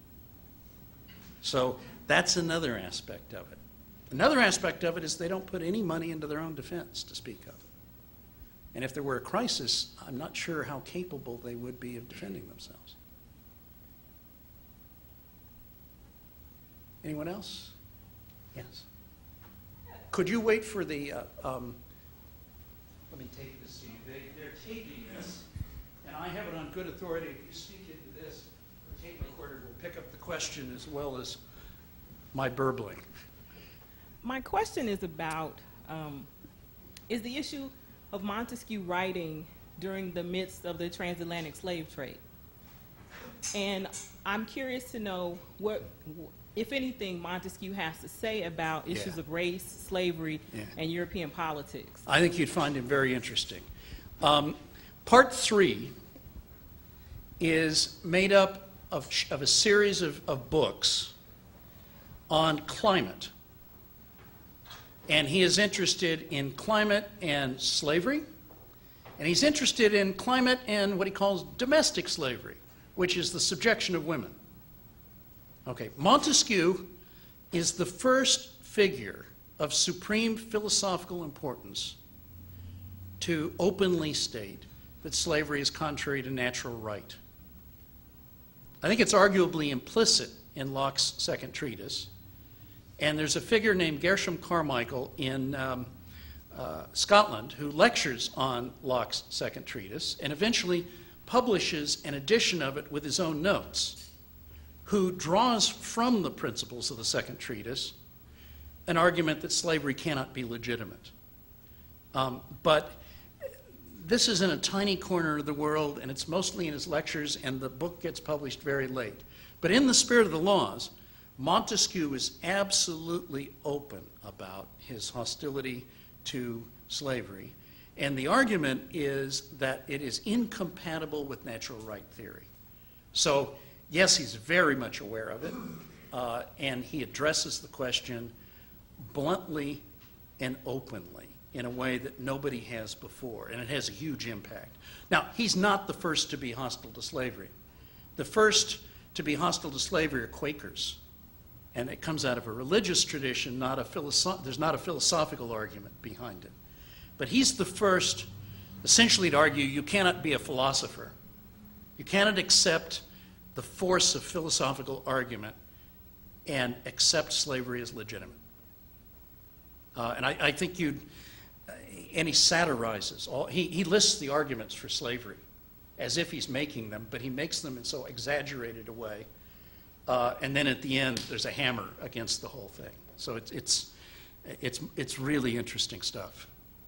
So that's another aspect of it. Another aspect of it is they don't put any money into their own defense to speak of. And if there were a crisis, I'm not sure how capable they would be of defending themselves. Anyone else? Yes. Could you wait for the, let me take this to you. They're taping this, and I have it on good authority. If you speak into this, the tape recorder will pick up the question as well as my burbling. My question is about, is the issue of Montesquieu writing during the midst of the transatlantic slave trade. And I'm curious to know what, if anything, Montesquieu has to say about issues of race, slavery, and European politics. I think you'd find him very interesting. Part 3 is made up of a series of books on climate. And he is interested in climate and slavery. And he's interested in climate and what he calls domestic slavery, which is the subjection of women. Okay, Montesquieu is the first figure of supreme philosophical importance to openly state that slavery is contrary to natural right. I think it's arguably implicit in Locke's second treatise. And there's a figure named Gershom Carmichael in Scotland who lectures on Locke's second treatise and eventually publishes an edition of it with his own notes, who draws from the principles of the second treatise an argument that slavery cannot be legitimate. But this is in a tiny corner of the world, and it's mostly in his lectures, and the book gets published very late. But in the spirit of the laws, Montesquieu is absolutely open about his hostility to slavery. And the argument is that it is incompatible with natural right theory. So, yes, he's very much aware of it, and he addresses the question bluntly and openly in a way that nobody has before, and it has a huge impact. Now, he's not the first to be hostile to slavery. The first to be hostile to slavery are Quakers, and it comes out of a religious tradition, there's not a philosophical argument behind it. But he's the first, essentially, to argue you cannot be a philosopher. You cannot accept the force of philosophical argument and accept slavery as legitimate. And I think and he satirizes, he lists the arguments for slavery as if he's making them, but he makes them in so exaggerated a way. And then at the end, there's a hammer against the whole thing. So it's really interesting stuff.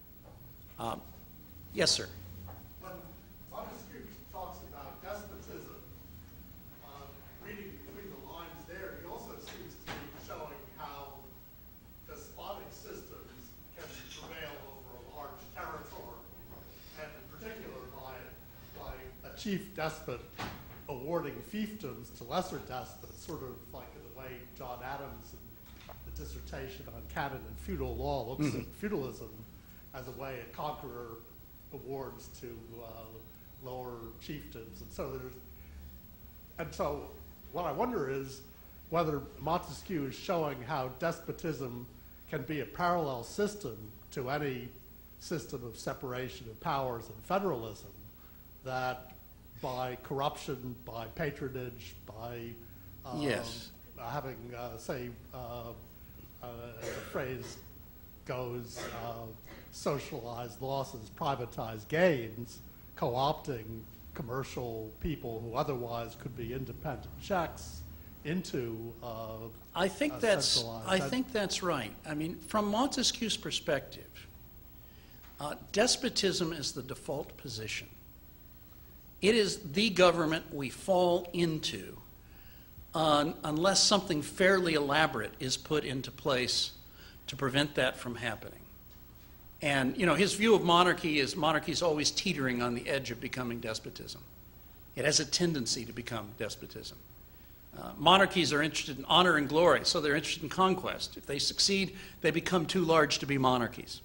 Yes, sir. When Montesquieu talks about despotism, reading between the lines there, he also seems to be showing how despotic systems can prevail over a large territory, and in particular by a chief despot awarding fiefdoms to lesser despots, sort of like in the way John Adams in the dissertation on canon and feudal law looks at feudalism as a way a conqueror awards to lower chieftains. And so what I wonder is whether Montesquieu is showing how despotism can be a parallel system to any system of separation of powers and federalism, that by corruption, by patronage, by having, say, the phrase goes, socialized losses, privatized gains, co-opting commercial people who otherwise could be independent checks into I think that's right. I mean, from Montesquieu's perspective, despotism is the default position. It is the government we fall into unless something fairly elaborate is put into place to prevent that from happening. And, you know, his view of monarchy is always teetering on the edge of becoming despotism. It has a tendency to become despotism. Monarchies are interested in honor and glory, so they're interested in conquest. If they succeed, they become too large to be monarchies.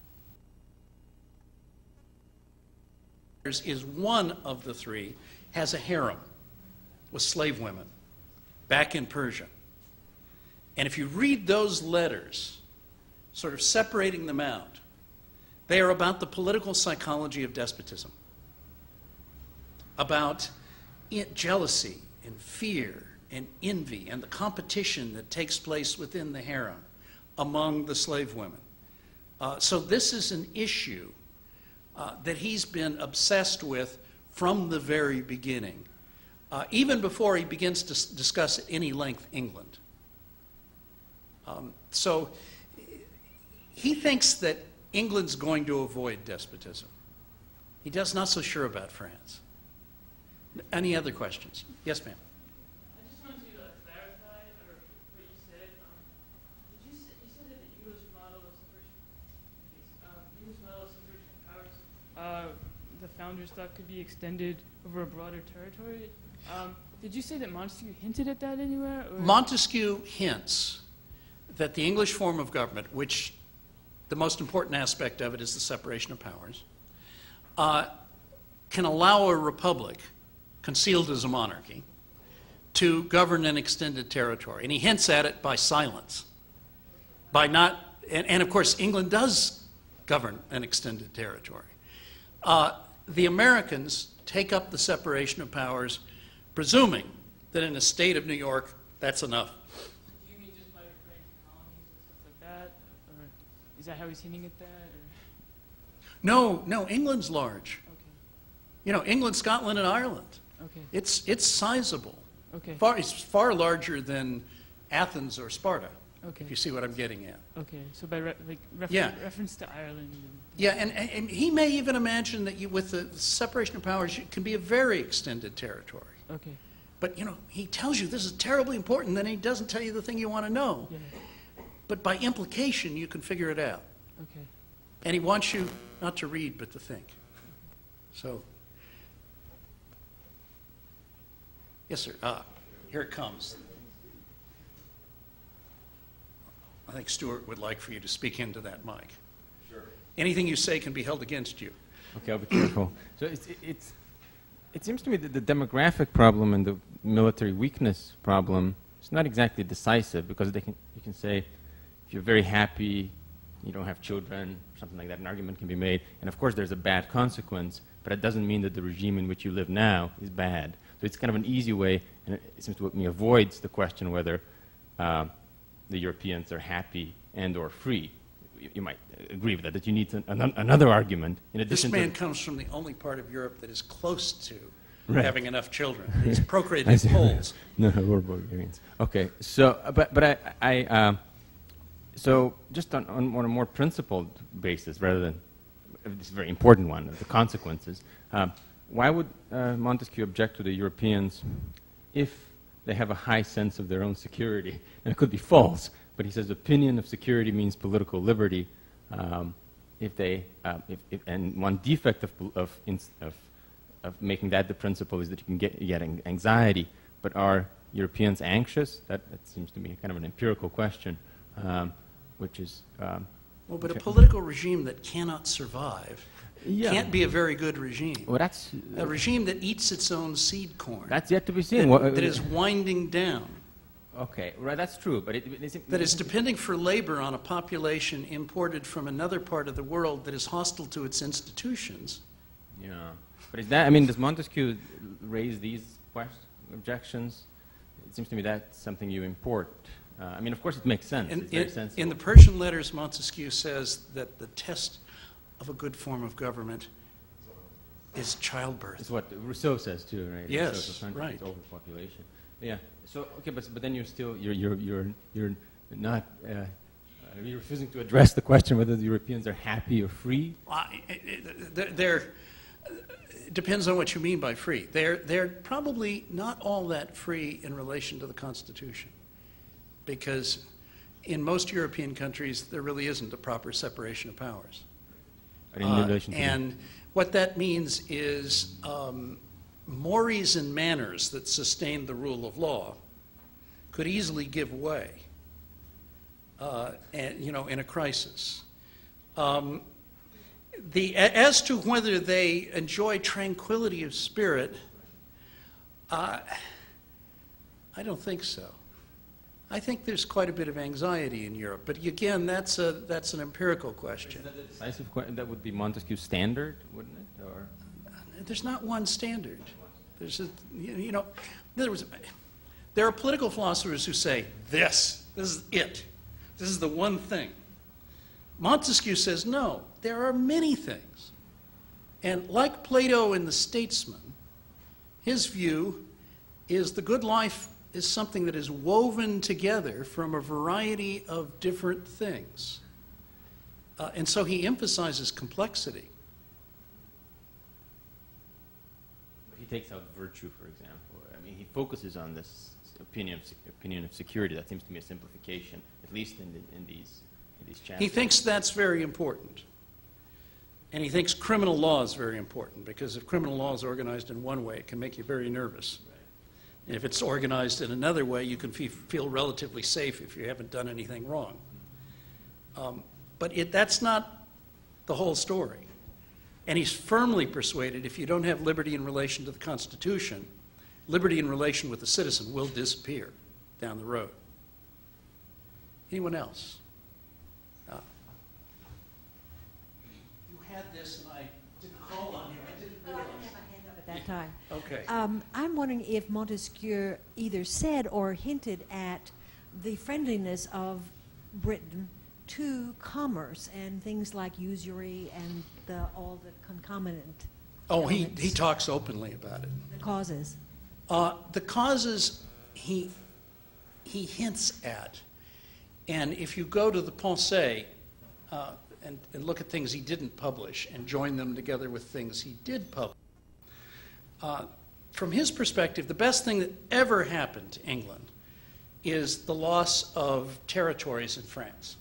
Is one of the three has a harem with slave women back in Persia. And if you read those letters, sort of separating them out, they are about the political psychology of despotism, about jealousy and fear and envy and the competition that takes place within the harem, among the slave women. So this is an issue that he's been obsessed with from the very beginning, even before he begins to discuss at any length England. So he thinks that England's going to avoid despotism. He does not so sure about France. Any other questions? Yes, ma'am. I just wanted to clarify what you said. You said that the English model of separation of powers, the founders thought could be extended over a broader territory. Did you say that Montesquieu hinted at that anywhere? Or? Montesquieu hints that the English form of government, which the most important aspect of it is the separation of powers, can allow a republic, concealed as a monarchy, to govern an extended territory. And he hints at it by silence. By not, and of course, England does govern an extended territory. The Americans take up the separation of powers, presuming that in a state of New York, that's enough. Do you mean just by referring to colonies and stuff like that? Or is that how he's hinting at that? Or? No, England's large. Okay. You know, England, Scotland, and Ireland. Okay. It's sizable. Okay. It's far larger than Athens or Sparta, Okay. if you see what I'm getting at. Okay. So by Yeah. reference to Ireland. Yeah, and he may even imagine that with the separation of powers, it can be a very extended territory. Okay. But, you know, he tells you this is terribly important, then he doesn't tell you the thing you want to know. Yeah. But by implication, you can figure it out. Okay. And he wants you not to read, but to think. So, yes, sir. Here it comes. I think Stuart would like for you to speak into that mic. Sure. Anything you say can be held against you. Okay, I'll be careful. So it seems to me that the demographic problem and the military weakness problem is not exactly decisive, because you can say if you're very happy, you don't have children, something like that, an argument can be made. And of course there's a bad consequence, but it doesn't mean that the regime in which you live now is bad. So it's kind of an easy way, and it seems to me avoids the question whether the Europeans are happy and or free. You might agree with that you need another argument in This addition man to... comes from the only part of Europe that is close to Right. having enough children. He's procreated Poles. No, we're Bulgarians. Okay, so so just on a more principled basis, rather than this very important one of the consequences, why would Montesquieu object to the Europeans if they have a high sense of their own security? And it could be false, but he says opinion of security means political liberty. And one defect of making that the principle is that you can get anxiety. But are Europeans anxious? That seems to me kind of an empirical question, which is... Well, but a political regime that cannot survive can't be a very good regime. Well, that's... A regime that eats its own seed corn. That's yet to be seen. That is winding down. Okay, right, that's true, but That is depending for labor on a population imported from another part of the world that is hostile to its institutions. Yeah. But is that, I mean, does Montesquieu raise these objections? It seems to me that's something you import. I mean, of course it makes sense. It's very sensible. In the Persian letters, Montesquieu says that the test of a good form of government is childbirth. It's what Rousseau says too, right? Yes, right. It's overpopulation. Yeah. So okay, but then you're not you're refusing to address the question whether the Europeans are happy or free. It depends on what you mean by free. They're probably not all that free in relation to the Constitution, because in most European countries there really isn't a proper separation of powers. And what that means is mores and manners that sustain the rule of law could easily give way, in a crisis. As to whether they enjoy tranquility of spirit, I don't think so. I think there's quite a bit of anxiety in Europe, but again, that's an empirical question. Isn't that a decisive question? That would be Montesquieu's standard, wouldn't it? Or there's not one standard. There's in other words, there are political philosophers who say this is it. This is the one thing. Montesquieu says, no, there are many things. And like Plato in The Statesman, his view is the good life is something that is woven together from a variety of different things. And so he emphasizes complexity. He takes out virtue, for example. I mean, he focuses on this opinion of security. That seems to me a simplification, at least in these chapters. He thinks that's very important. And he thinks criminal law is very important, because if criminal law is organized in one way, it can make you very nervous. Right. And if it's organized in another way, you can feel relatively safe if you haven't done anything wrong. But that's not the whole story. And he's firmly persuaded if you don't have liberty in relation to the Constitution, liberty in relation with the citizen will disappear down the road. Anyone else? You had this, and I didn't call on you. I didn't realize. I didn't have my hand up at that time. Okay. I'm wondering if Montesquieu either said or hinted at the friendliness of Britain to commerce and things like usury and all the concomitant Oh, he elements, talks openly about it. the causes. The causes he hints at. And if you go to the Pensée and look at things he didn't publish and join them together with things he did publish, from his perspective, the best thing that ever happened to England is the loss of territories in France.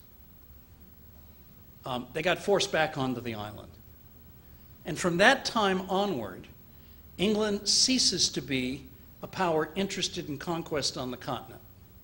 They got forced back onto the island. And from that time onward, England ceases to be a power interested in conquest on the continent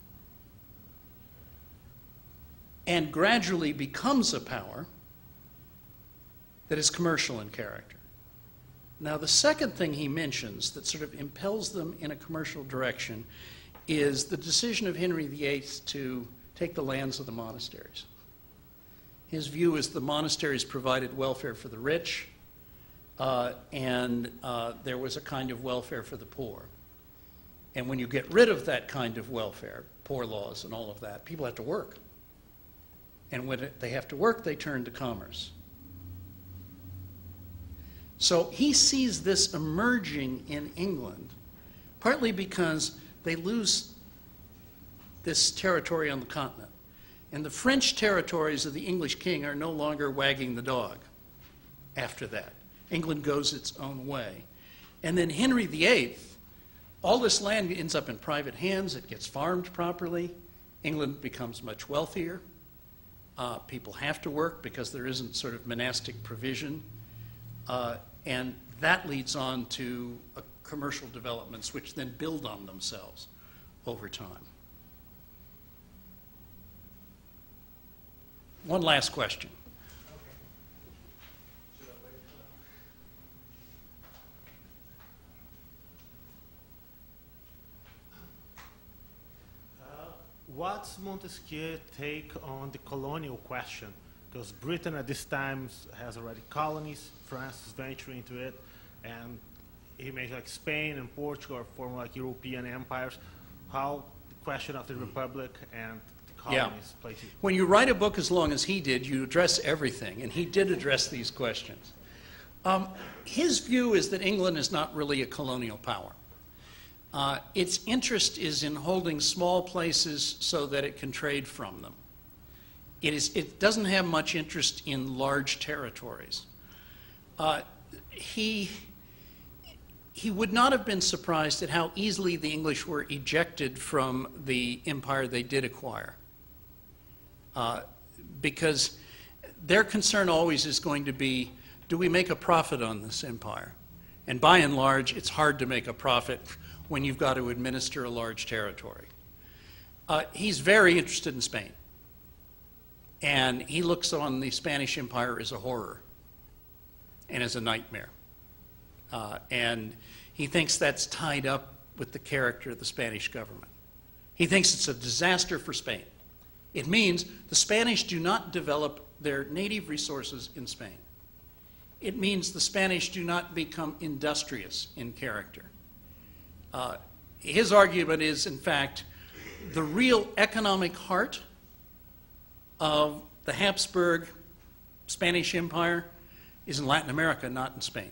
and gradually becomes a power that is commercial in character. Now, the second thing he mentions that sort of impels them in a commercial direction is the decision of Henry VIII to take the lands of the monasteries. His view is the monasteries provided welfare for the rich, and there was a kind of welfare for the poor. And when you get rid of that kind of welfare, poor laws and all of that, people have to work. And when they have to work, they turn to commerce. So he sees this emerging in England, partly because they lose this territory on the continent. And the French territories of the English king are no longer wagging the dog after that. England goes its own way. And then Henry VIII, all this land ends up in private hands. It gets farmed properly. England becomes much wealthier. People have to work because there isn't sort of monastic provision. And that leads on to commercial developments which then build on themselves over time. One last question. What's Montesquieu's take on the colonial question? Because Britain at this time has already colonies, France is venturing into it, and he makes like Spain and Portugal are former like European empires. How the question of the Republic and the colonies plays it. When you write a book as long as he did, you address everything, and he did address these questions. His view is that England is not really a colonial power. Its interest is in holding small places so that it can trade from them. It doesn't have much interest in large territories. He would not have been surprised at how easily the English were ejected from the empire they did acquire. Because their concern always is going to be, do we make a profit on this empire? And by and large, it's hard to make a profit when you've got to administer a large territory. He's very interested in Spain. And he looks on the Spanish Empire as a horror and as a nightmare. And he thinks that's tied up with the character of the Spanish government. He thinks it's a disaster for Spain. It means the Spanish do not develop their native resources in Spain. It means the Spanish do not become industrious in character. His argument is, in fact, the real economic heart of the Habsburg Spanish Empire is in Latin America, not in Spain.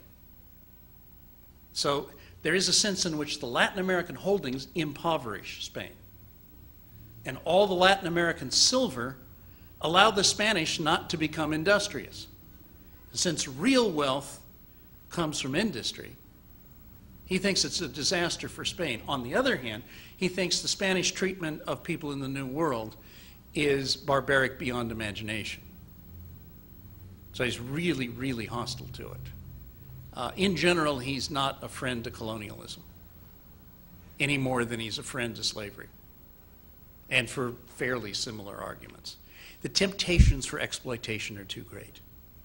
So there is a sense in which the Latin American holdings impoverish Spain. And all the Latin American silver allowed the Spanish not to become industrious. Since real wealth comes from industry, he thinks it's a disaster for Spain. On the other hand, he thinks the Spanish treatment of people in the New World is barbaric beyond imagination. So he's really, really hostile to it. In general, he's not a friend to colonialism any more than he's a friend to slavery, and for fairly similar arguments. The temptations for exploitation are too great.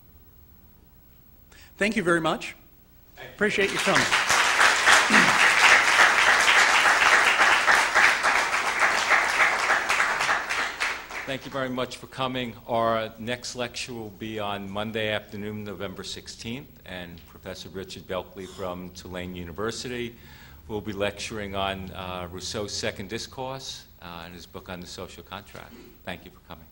Thank you very much. Appreciate you coming. Thank you very much for coming. Our next lecture will be on Monday afternoon, November 16th, and Professor Richard Belkley from Tulane University will be lecturing on Rousseau's Second Discourse and his book on the social contract. Thank you for coming.